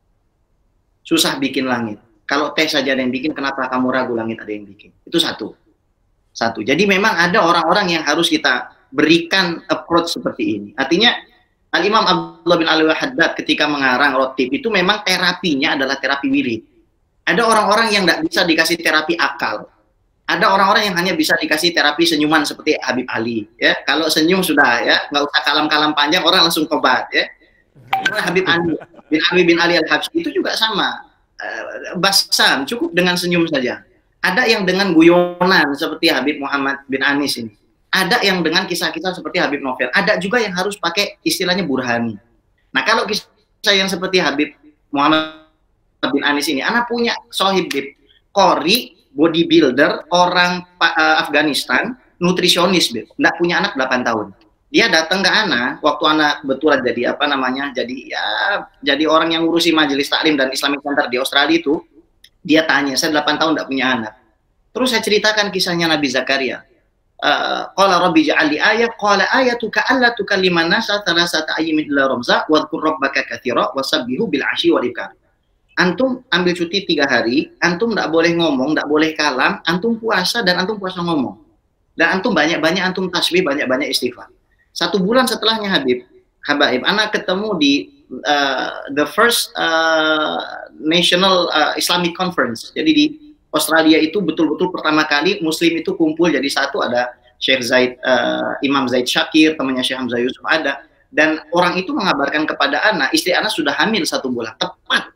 Susah bikin langit. Kalau teh saja ada yang bikin, kenapa kamu ragu langit ada yang bikin? Itu satu. Satu. Jadi memang ada orang-orang yang harus kita berikan approach seperti ini. Artinya Al-Imam Abdullah bin Alwi Haddad ketika mengarang Rotib itu memang terapinya adalah terapi wirid. Ada orang-orang yang tidak bisa dikasih terapi akal. Ada orang-orang yang hanya bisa dikasih terapi senyuman seperti Habib Ali. Ya, kalau senyum sudah ya, nggak usah kalam-kalam panjang, orang langsung tobat. Ya, Habib Ali bin Ali bin Ali Al-Habsyi itu juga sama. Uh, Basam cukup dengan senyum saja. Ada yang dengan guyonan seperti Habib Muhammad bin Anis ini. Ada yang dengan kisah-kisah seperti Habib Novel. Ada juga yang harus pakai istilahnya burhani. Nah, kalau kisah yang seperti Habib Muhammad bin Anis ini, anak punya sohib Qori, bodybuilder, orang uh, Afghanistan, nutrisionis, Beb. Nggak punya anak delapan tahun. Dia datang ke anak, waktu anak betulan jadi apa namanya, jadi ya, jadi orang yang ngurusi majelis taklim dan Islamic Center di Australia itu, dia tanya, saya delapan tahun nggak punya anak. Terus saya ceritakan kisahnya Nabi Zakaria. Qala rabbi ja'alli ayah, qala ayatuka alla tukalliman nasa thalathata ayyamin illa ramza wadhkur rabbaka katsira wasabbihu bil 'ashyi wal ibkar. Antum ambil cuti tiga hari, antum enggak boleh ngomong, enggak boleh kalam, antum puasa dan antum puasa ngomong. Dan antum banyak-banyak antum tasbih, banyak-banyak istighfar. Satu bulan setelahnya Habib, Habaib, anak ketemu di uh, the first uh, National uh, Islamic Conference. Jadi di Australia itu betul-betul pertama kali Muslim itu kumpul jadi satu, ada Syekh Zaid, uh, Imam Zaid Syakir, temannya Syekh Hamzah Yusuf ada, dan orang itu mengabarkan kepada anak, istri anak sudah hamil satu bulan, tepat,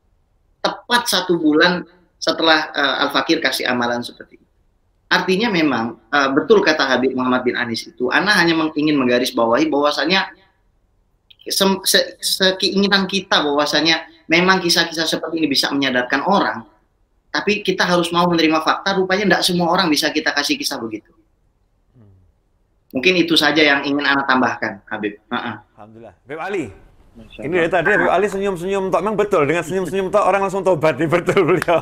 tepat satu bulan setelah uh, Al-Fakir kasih amalan seperti itu. Artinya memang uh, betul kata Habib Muhammad bin Anis itu, anak hanya ingin menggarisbawahi bahwasanya se se sekeinginan kita bahwasanya memang kisah-kisah seperti ini bisa menyadarkan orang, tapi kita harus mau menerima fakta, rupanya tidak semua orang bisa kita kasih kisah begitu. Mungkin itu saja yang ingin Ana tambahkan, Habib. Uh-uh.
Alhamdulillah. Habib Ali, ini dari tadi Habib Ali senyum-senyum tok, memang betul, dengan senyum-senyum tok orang langsung tobat, nih betul beliau.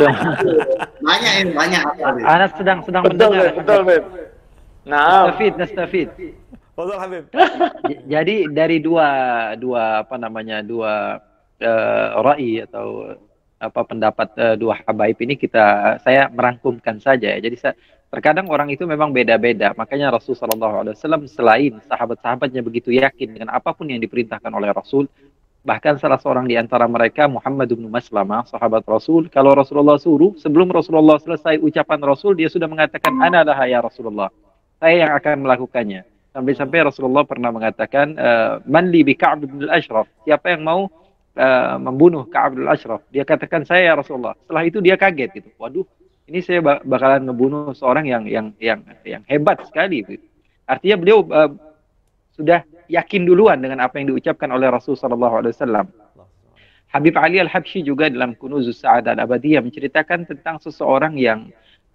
Banyak ini, banyak.
Ana sedang sedang
Betul,
mendengar.
betul, Habib. Nah,
Nastafid, nastafid.
Betul Habib.
Jadi dari dua dua apa namanya dua uh, rai atau apa pendapat uh, dua habaib ini kita saya merangkumkan saja ya. Jadi saya, terkadang orang itu memang beda-beda. Makanya Rasul Shallallahu Alaihi Wasallam selain sahabat-sahabatnya begitu yakin dengan apapun yang diperintahkan oleh Rasul, bahkan salah seorang di antara mereka Muhammad bin Maslamah, sahabat Rasul, kalau Rasulullah suruh, sebelum Rasulullah selesai ucapan Rasul, dia sudah mengatakan ana laha ya Rasulullah. Saya yang akan melakukannya. Sampai-sampai Rasulullah pernah mengatakan, man li bi Ka'b bin al-Ashraf. Siapa yang mau uh, membunuh Ka'b bin al-Ashraf? Dia katakan saya ya Rasulullah. Setelah itu dia kaget gitu. Waduh, ini saya bakalan ngebunuh seorang yang yang yang yang hebat sekali gitu. Artinya beliau uh, sudah yakin duluan dengan apa yang diucapkan oleh Rasul sallallahu alaihi wasallam. Habib Ali Al-Habsyi juga dalam Kunuzus Sa'adah Al-Abadiyah menceritakan tentang seseorang yang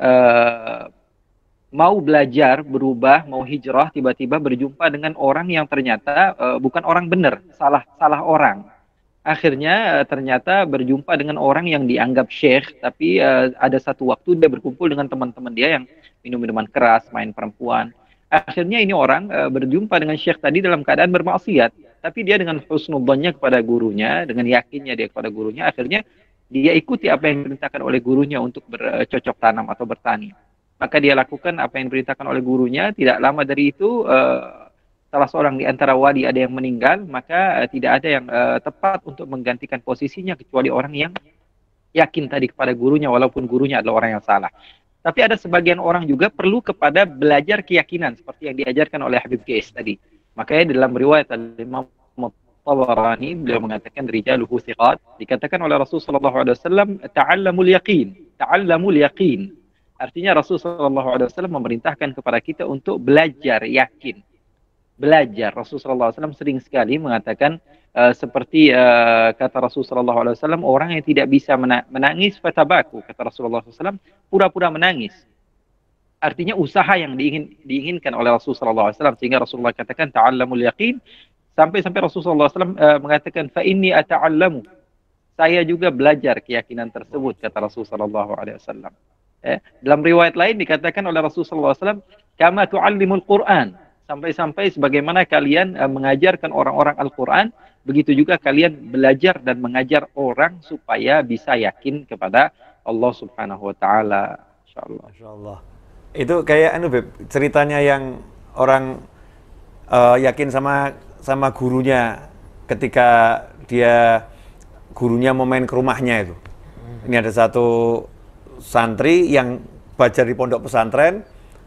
uh, mau belajar, berubah, mau hijrah, tiba-tiba berjumpa dengan orang yang ternyata uh, bukan orang benar, salah salah orang. Akhirnya uh, ternyata berjumpa dengan orang yang dianggap syekh, tapi uh, ada satu waktu dia berkumpul dengan teman-teman dia yang minum minuman keras, main perempuan. Akhirnya ini orang uh, berjumpa dengan syekh tadi dalam keadaan bermaksiat, tapi dia dengan husnudzonnya kepada gurunya, dengan yakinnya dia kepada gurunya, akhirnya dia ikuti apa yang diperintahkan oleh gurunya untuk bercocok tanam atau bertani. Maka dia lakukan apa yang diperintahkan oleh gurunya. Tidak lama dari itu uh, salah seorang di antara wali ada yang meninggal, maka uh, tidak ada yang uh, tepat untuk menggantikan posisinya kecuali orang yang yakin tadi kepada gurunya walaupun gurunya adalah orang yang salah. Tapi ada sebagian orang juga perlu kepada belajar keyakinan seperti yang diajarkan oleh Habib Qais tadi. Makanya dalam riwayat Imam Tabarani beliau mengatakan rijaluhu thiqat, dikatakan oleh Rasul sallallahu alaihi wasallam ta'allamul yaqin, ta'allamul yaqin. Artinya Rasulullah shallallahu alaihi wasallam memerintahkan kepada kita untuk belajar yakin. Belajar. Rasulullah shallallahu alaihi wasallam sering sekali mengatakan uh, seperti uh, kata Rasulullah shallallahu alaihi wasallam, orang yang tidak bisa menangis fatabaku, kata Rasulullah shallallahu alaihi wasallam, pura-pura menangis. Artinya usaha yang diingin, diinginkan oleh Rasulullah shallallahu alaihi wasallam, sehingga Rasulullah katakan ta'allamul yaqin, sampai-sampai Rasulullah shallallahu alaihi wasallam uh, mengatakan fa inni ata'allamu, saya juga belajar keyakinan tersebut, kata Rasulullah shallallahu alaihi wasallam. Eh, dalam riwayat lain dikatakan oleh Rasulullah shallallahu alaihi wasallam, kama tu'allimul Qur'an, sampai-sampai sebagaimana kalian uh, mengajarkan orang-orang Al-Quran, begitu juga kalian belajar dan mengajar orang supaya bisa yakin kepada Allah Subhanahu wa taala. Insyaallah.
Insyaallah. Itu kayak anu Beb, ceritanya yang orang uh, yakin sama sama gurunya ketika dia gurunya mau main ke rumahnya itu. Ini ada satu santri yang belajar di pondok pesantren,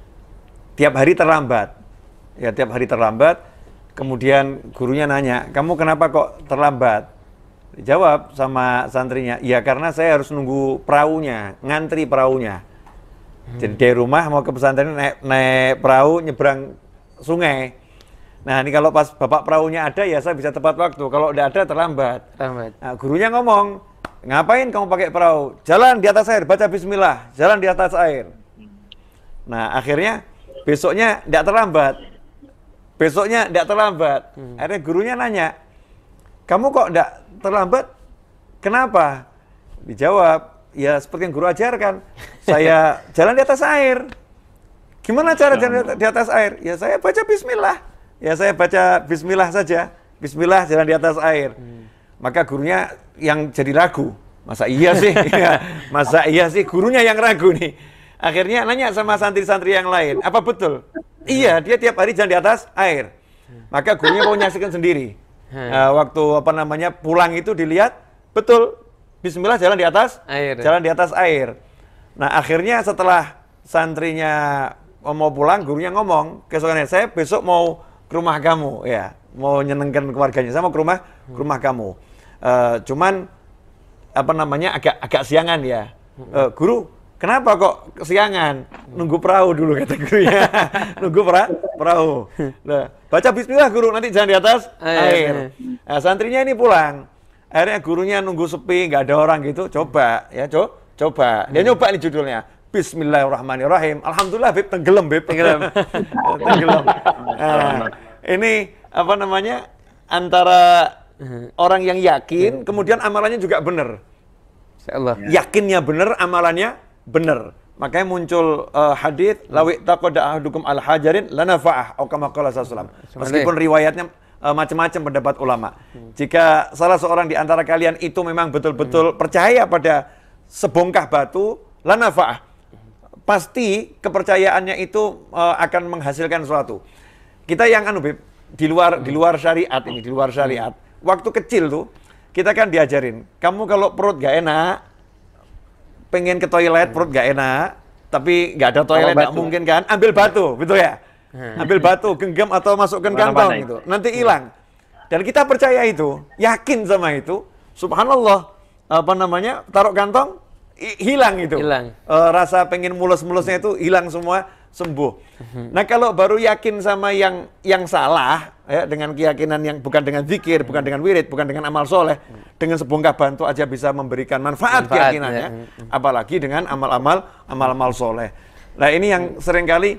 tiap hari terlambat. Ya, tiap hari terlambat. Kemudian gurunya nanya, "Kamu kenapa kok terlambat?" Dijawab sama santrinya, "Ya karena saya harus nunggu perahunya, ngantri perahunya." Hmm. Jadi dari rumah mau ke pesantren naik, naik perahu nyebrang sungai. Nah, ini kalau pas bapak perahunya ada ya saya bisa tepat waktu. Kalau udah ada terlambat.
Terlambat.
Nah, gurunya ngomong, "Ngapain kamu pakai perahu? Jalan di atas air, baca bismillah, jalan di atas air." Nah, akhirnya besoknya tidak terlambat. Besoknya tidak terlambat. Hmm. Akhirnya gurunya nanya, "Kamu kok tidak terlambat? Kenapa?" Dijawab, "Ya seperti yang guru ajarkan. Saya jalan di atas air." "Gimana cara jalan di atas air?" "Ya saya baca bismillah. Ya saya baca bismillah saja. Bismillah jalan di atas air." Hmm. Maka gurunya yang jadi ragu. Masa iya sih? Masa iya sih? Gurunya yang ragu nih. Akhirnya nanya sama santri-santri yang lain, "Apa betul?" "Iya, dia tiap hari jalan di atas air." Maka gurunya mau nyaksikan sendiri. Uh, waktu apa namanya pulang itu dilihat, betul. Bismillah jalan di atas air. Jalan di atas air. Nah akhirnya setelah santrinya mau pulang, gurunya ngomong, "Keesokannya saya besok mau ke rumah kamu, ya, mau nyenengkan keluarganya. Saya mau ke rumah, ke rumah kamu. Uh, cuman apa namanya agak agak siangan ya. Uh, guru, kenapa kok kesiangan? Nunggu perahu dulu," kata gurunya. Nunggu pra, perahu. Nah, baca bismillah guru, nanti jalan di atas air. Nah, santrinya ini pulang. Akhirnya gurunya nunggu sepi, nggak ada orang gitu. Coba, ya co coba. Dia nyoba nih judulnya. Bismillahirrahmanirrahim. Alhamdulillah, Beb, tenggelam, Beb. Tenggelam. Tenggelam. Nah, ini apa namanya? Antara orang yang yakin, kemudian amalannya juga benar.
Insyaallah.
Yakinnya benar, amalannya benar. Makanya muncul uh, hadis lawi taqada ahadukum al hajarin lanafa'ah atau kama qala sallallahu alaihi wasallam. Meskipun riwayatnya uh, macam-macam pendapat ulama. Hmm. Jika salah seorang di antara kalian itu memang betul-betul hmm. percaya pada sebongkah batu, lanafa'ah. Pasti kepercayaannya itu uh, akan menghasilkan sesuatu. Kita yang anu Beb, di luar hmm. di luar syariat ini, di luar syariat. Hmm. Waktu kecil tuh kita kan diajarin, kamu kalau perut gak enak, pengen ke toilet, perut gak enak, tapi gak ada toilet, gak mungkin kan, ambil batu, betul ya? Ambil batu, genggam atau masukkan kantong gitu, nanti hilang. Dan kita percaya itu, yakin sama itu, subhanallah, apa namanya, taruh kantong, hilang itu. Hilang. E, rasa pengen mulus-mulusnya itu hilang semua, sembuh. Nah kalau baru yakin sama yang yang salah, ya, dengan keyakinan yang bukan dengan zikir, bukan dengan wirid, bukan dengan amal soleh, dengan sebongkah bantu aja bisa memberikan manfaat, manfaat keyakinannya, ya. Apalagi dengan amal-amal amal-amal soleh. Nah ini yang seringkali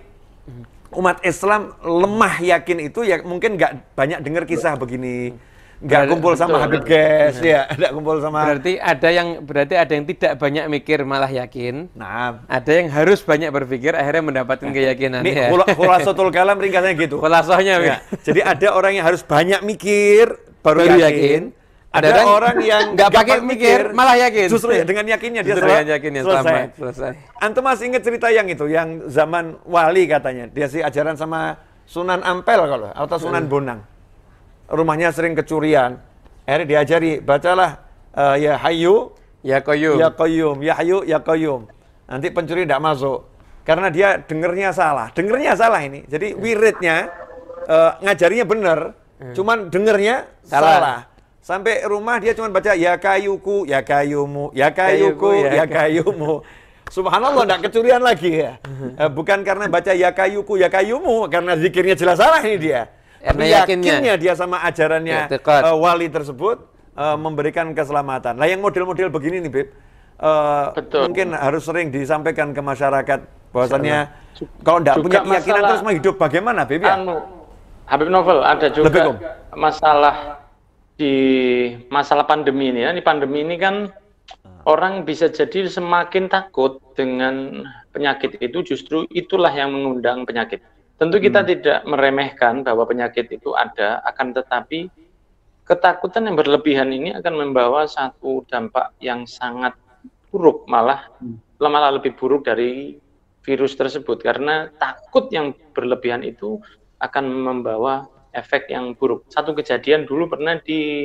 umat Islam lemah yakin itu, ya mungkin nggak banyak dengar kisah begini. Nggak kumpul sama Habib Ges, ya, nggak kumpul sama.
Berarti ada yang berarti ada yang tidak banyak mikir malah yakin.
Nah,
ada yang harus banyak berpikir akhirnya mendapatkan keyakinan.
Ini khulasatul kalam ringkasnya gitu.
Khulasahnya ya.
Jadi ada orang yang harus banyak mikir baru, baru yakin. yakin. Ada, ada orang yang
nggak pakai mikir malah yakin.
Justru ya dengan yakinnya dia
selesai. Yakinnya
selesai. selesai. Antum masih ingat cerita yang itu, yang zaman wali katanya dia sih ajaran sama Sunan Ampel kalau atau Sunan hmm. Bonang. Rumahnya sering kecurian. Akhirnya diajari, bacalah uh, ya Hayyu,
ya Qayyum,
ya Qayyum, ya Hayyu, ya Qayyum. Nanti pencuri tidak masuk. Karena dia dengernya salah. Dengernya salah ini. Jadi wiridnya uh, ngajarinya benar, hmm. cuman dengernya salah. salah. Sampai rumah dia cuma baca ya kayuku, ya kayumu, ya kayuku, kayuku ya, ya kayumu. Subhanallah, tidak kecurian lagi ya. uh, bukan karena baca ya kayuku, ya kayumu, karena zikirnya jelas salah ini dia. Tapi yakinnya dia sama ajarannya uh, wali tersebut uh, memberikan keselamatan. Lah yang model-model begini nih, Beb, uh, mungkin harus sering disampaikan ke masyarakat bahwasannya kalau tidak punya keyakinan terus mau hidup bagaimana, Beb? Ya?
Anu, Habib Novel, ada juga Lebih, masalah di masalah pandemi ini. Ya. Di pandemi ini kan hmm. orang bisa jadi semakin takut dengan penyakit itu, justru itulah yang mengundang penyakit. Tentu kita hmm. tidak meremehkan bahwa penyakit itu ada, akan tetapi ketakutan yang berlebihan ini akan membawa satu dampak yang sangat buruk, malah hmm. malah lebih buruk dari virus tersebut, karena takut yang berlebihan itu akan membawa efek yang buruk. Satu kejadian dulu pernah di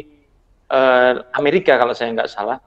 uh, Amerika kalau saya nggak salah,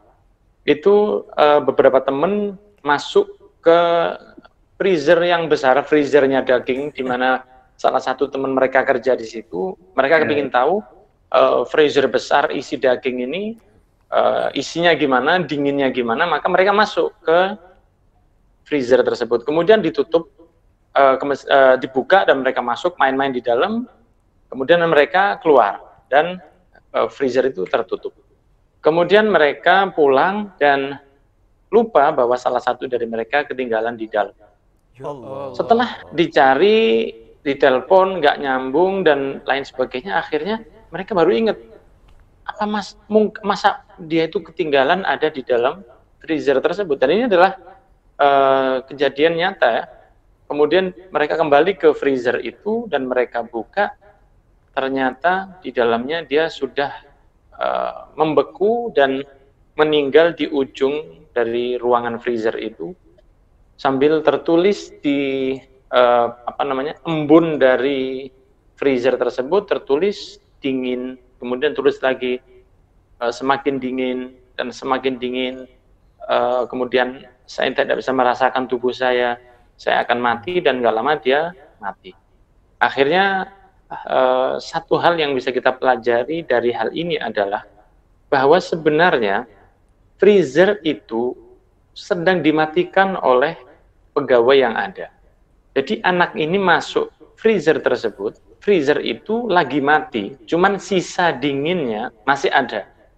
itu uh, beberapa teman masuk ke freezer yang besar, freezernya daging, di mana salah satu teman mereka kerja di situ. Mereka kepingin tahu uh, freezer besar isi daging ini uh, isinya gimana, dinginnya gimana, maka mereka masuk ke freezer tersebut. Kemudian ditutup, uh, uh, dibuka dan mereka masuk main-main di dalam. Kemudian mereka keluar dan uh, freezer itu tertutup. Kemudian mereka pulang dan lupa bahwa salah satu dari mereka ketinggalan di dalam. Allah. Setelah dicari, ditelepon, nggak nyambung dan lain sebagainya, akhirnya mereka baru ingat, apa mas, masa dia itu ketinggalan ada di dalam freezer tersebut. Dan ini adalah uh, kejadian nyata ya. Kemudian mereka kembali ke freezer itu dan mereka buka, ternyata di dalamnya dia sudah uh, membeku dan meninggal di ujung dari ruangan freezer itu. Sambil tertulis di uh, apa namanya embun dari freezer tersebut tertulis dingin, kemudian tulis lagi uh, semakin dingin dan semakin dingin, uh, kemudian saya tidak bisa merasakan tubuh saya, saya akan mati, dan nggak lama dia mati. Akhirnya uh, satu hal yang bisa kita pelajari dari hal ini adalah bahwa sebenarnya freezer itu sedang dimatikan oleh pegawai yang ada. Jadi anak ini masuk freezer tersebut, freezer itu lagi mati, cuman sisa dinginnya masih ada.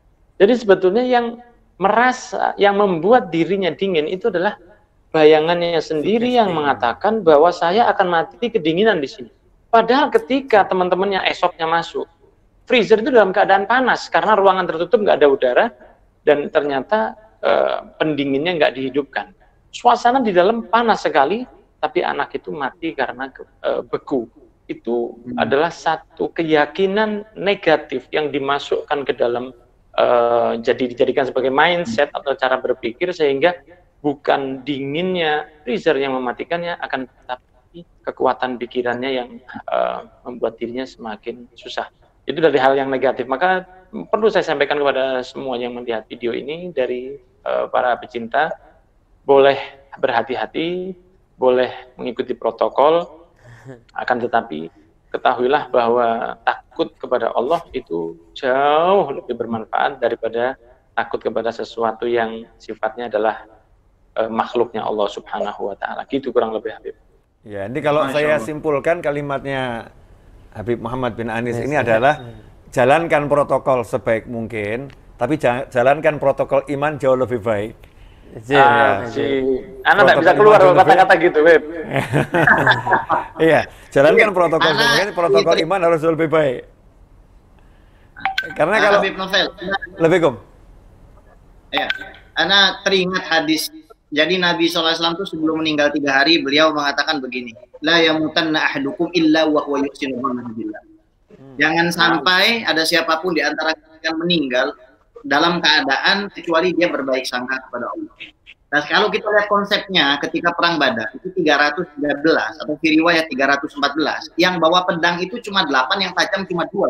Jadi sebetulnya yang merasa, yang membuat dirinya dingin itu adalah bayangannya sendiri yang mengatakan bahwa saya akan mati kedinginan di sini. Padahal ketika teman-temannya esoknya masuk, freezer itu dalam keadaan panas karena ruangan tertutup, nggak ada udara, dan ternyata eh, pendinginnya nggak dihidupkan. Suasana di dalam panas sekali, tapi anak itu mati karena eh, beku. Itu hmm. adalah satu keyakinan negatif yang dimasukkan ke dalam, uh, jadi dijadikan sebagai mindset atau cara berpikir, sehingga bukan dinginnya freezer yang mematikannya, akan tetapi kekuatan pikirannya yang uh, membuat dirinya semakin susah. Itu dari hal yang negatif. Maka perlu saya sampaikan kepada semua yang melihat video ini, dari uh, para pecinta, boleh berhati-hati, boleh mengikuti protokol. Akan tetapi ketahuilah bahwa takut kepada Allah itu jauh lebih bermanfaat daripada takut kepada sesuatu yang sifatnya adalah uh, makhluknya Allah Subhanahu wa taala. Gitu kurang lebih, Habib.
Ya, ini kalau Masya saya Allah. Simpulkan kalimatnya Habib Muhammad bin Anis yes, ini ya. adalah jalankan protokol sebaik mungkin, tapi jalankan protokol iman jauh lebih baik.
Ah, si Anda nggak bisa keluar kata-kata gitu, Web.
Iya, jalankan protokol iman, protokol iman harus lebih baik. Karena kalau
Habib Novel,
lebih gom.
Ya, Anda teringat hadis. Jadi Nabi shallallahu alaihi wasallam itu sebelum meninggal tiga hari, beliau mengatakan begini, la yamutanna ahadukum illa wa huwa yuhsinu dhanna billah. Jangan sampai ada siapapun di antara kalian meninggal dalam keadaan kecuali dia berbaik sangka kepada Allah. Nah, kalau kita lihat konsepnya ketika perang Badar itu tiga ratus tiga belas atau di riwayat tiga ratus empat belas, yang bawa pedang itu cuma delapan, yang tajam cuma dua.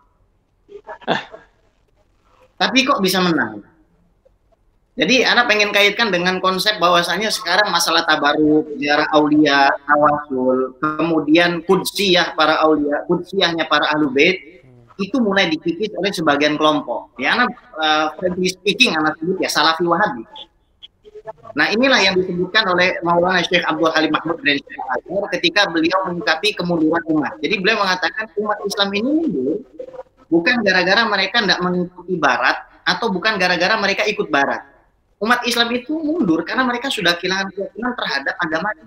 Tapi kok bisa menang? Jadi anak pengen kaitkan dengan konsep bahwasanya sekarang masalah tabaruk, ziarah aulia, tawasul, kemudian kudsiyah para aulia, kudsiyahnya para ahlu bait, itu mulai dikikis oleh sebagian kelompok. Ya, anak uh, frankly speaking, anak sebut ya Salafi Wahabi. Nah, inilah yang disebutkan oleh Maulana Syekh Abdul Halim Mahmud bin Syekh Azhar ketika beliau mengungkapi kemunduran umat. Jadi beliau mengatakan umat Islam ini mundur bukan gara-gara mereka tidak mengikuti Barat, atau bukan gara-gara mereka ikut Barat. Umat Islam itu mundur karena mereka sudah kehilangan keyakinan terhadap agama ini.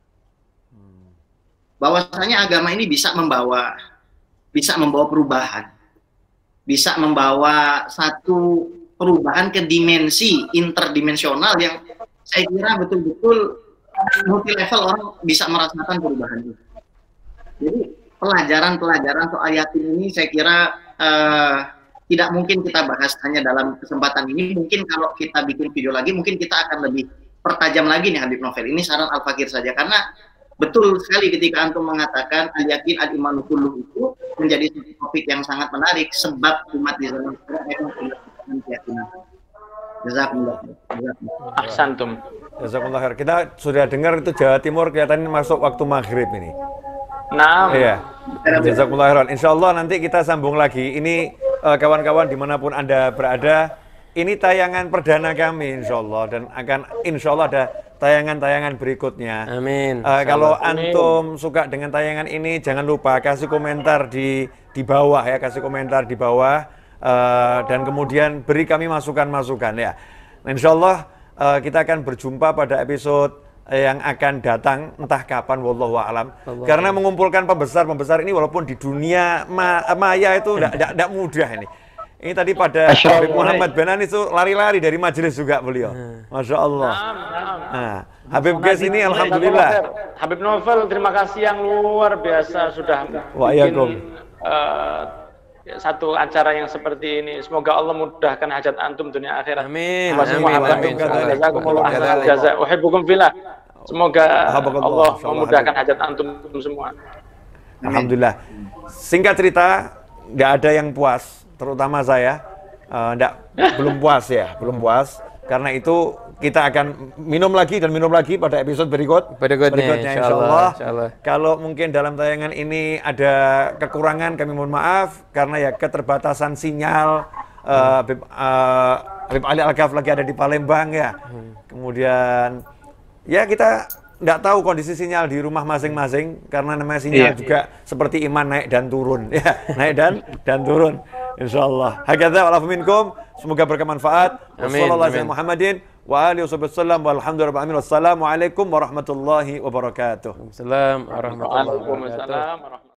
Bahwasanya agama ini bisa membawa bisa membawa perubahan, bisa membawa satu perubahan ke dimensi interdimensional yang saya kira betul-betul multi level orang bisa merasakan perubahan itu. Jadi pelajaran-pelajaran soal yakin ini saya kira uh, tidak mungkin kita bahas hanya dalam kesempatan ini. Mungkin kalau kita bikin video lagi, mungkin kita akan lebih pertajam lagi nih Habib Novel. Ini saran Al-Fakir saja, karena betul sekali ketika antum mengatakan al-yakin al-imanu kulluh itu menjadi topik yang sangat menarik, sebab umat di zaman sekarang memang punya keyakinan. Jazakumullah.
Ahsantum.
Jazakumullah khair. Kita sudah dengar itu Jawa Timur kelihatannya masuk waktu maghrib ini.
Nah,
iya. Jazakumullah khairan. Insya Allah nanti kita sambung lagi. Ini kawan-kawan uh, dimanapun Anda berada, ini tayangan perdana kami insya Allah, dan akan insya Allah ada tayangan-tayangan berikutnya.
Amin.
Uh, kalau antum suka dengan tayangan ini, jangan lupa kasih komentar di di bawah ya, kasih komentar di bawah, uh, dan kemudian beri kami masukan-masukan ya. Insya Allah uh, kita akan berjumpa pada episode yang akan datang entah kapan, wallahu a'lam. Karena mengumpulkan pembesar-pembesar ini walaupun di dunia ma maya itu tidak mudah ini. Ini tadi pada Habib Muhammad bin Anis itu lari-lari dari majelis juga beliau. Masya Allah. Nah, Habib Ges ini alhamdulillah.
Habib Novel, terima kasih yang luar biasa sudah bikin uh, satu acara yang seperti ini. Semoga Allah mudahkan hajat antum dunia akhirat.
Amin.
Amin. Uhibbukum fillah. Semoga Allah memudahkan hajat antum semua.
Alhamdulillah. Singkat cerita, nggak ada yang puas, terutama saya, uh, nggak, belum puas ya, belum puas. Karena itu kita akan minum lagi dan minum lagi pada episode berikut.
Berikutnya,
berikutnya insya Allah.
Allah, insya Allah.
Kalau mungkin dalam tayangan ini ada kekurangan, kami mohon maaf karena ya keterbatasan sinyal. Uh, Habib uh, Habib Ali Al-Ghaf lagi ada di Palembang ya. Kemudian ya kita nggak tahu kondisi sinyal di rumah masing-masing karena namanya sinyal yeah. juga seperti iman naik dan turun ya, naik dan dan turun. Insyaallah. Hakadza wa'alafu minkum. Semoga bermanfaat.
Amin,
Wassallallahu
amin.
ala Muhammadin wa alihi wasallam walhamdulillahi rabbil alamin. Wassalamualaikum warahmatullahi wabarakatuh.
Waalaikumsalam warahmatullahi wabarakatuh.
Waalaikumsalam warahmatullahi wabarakatuh.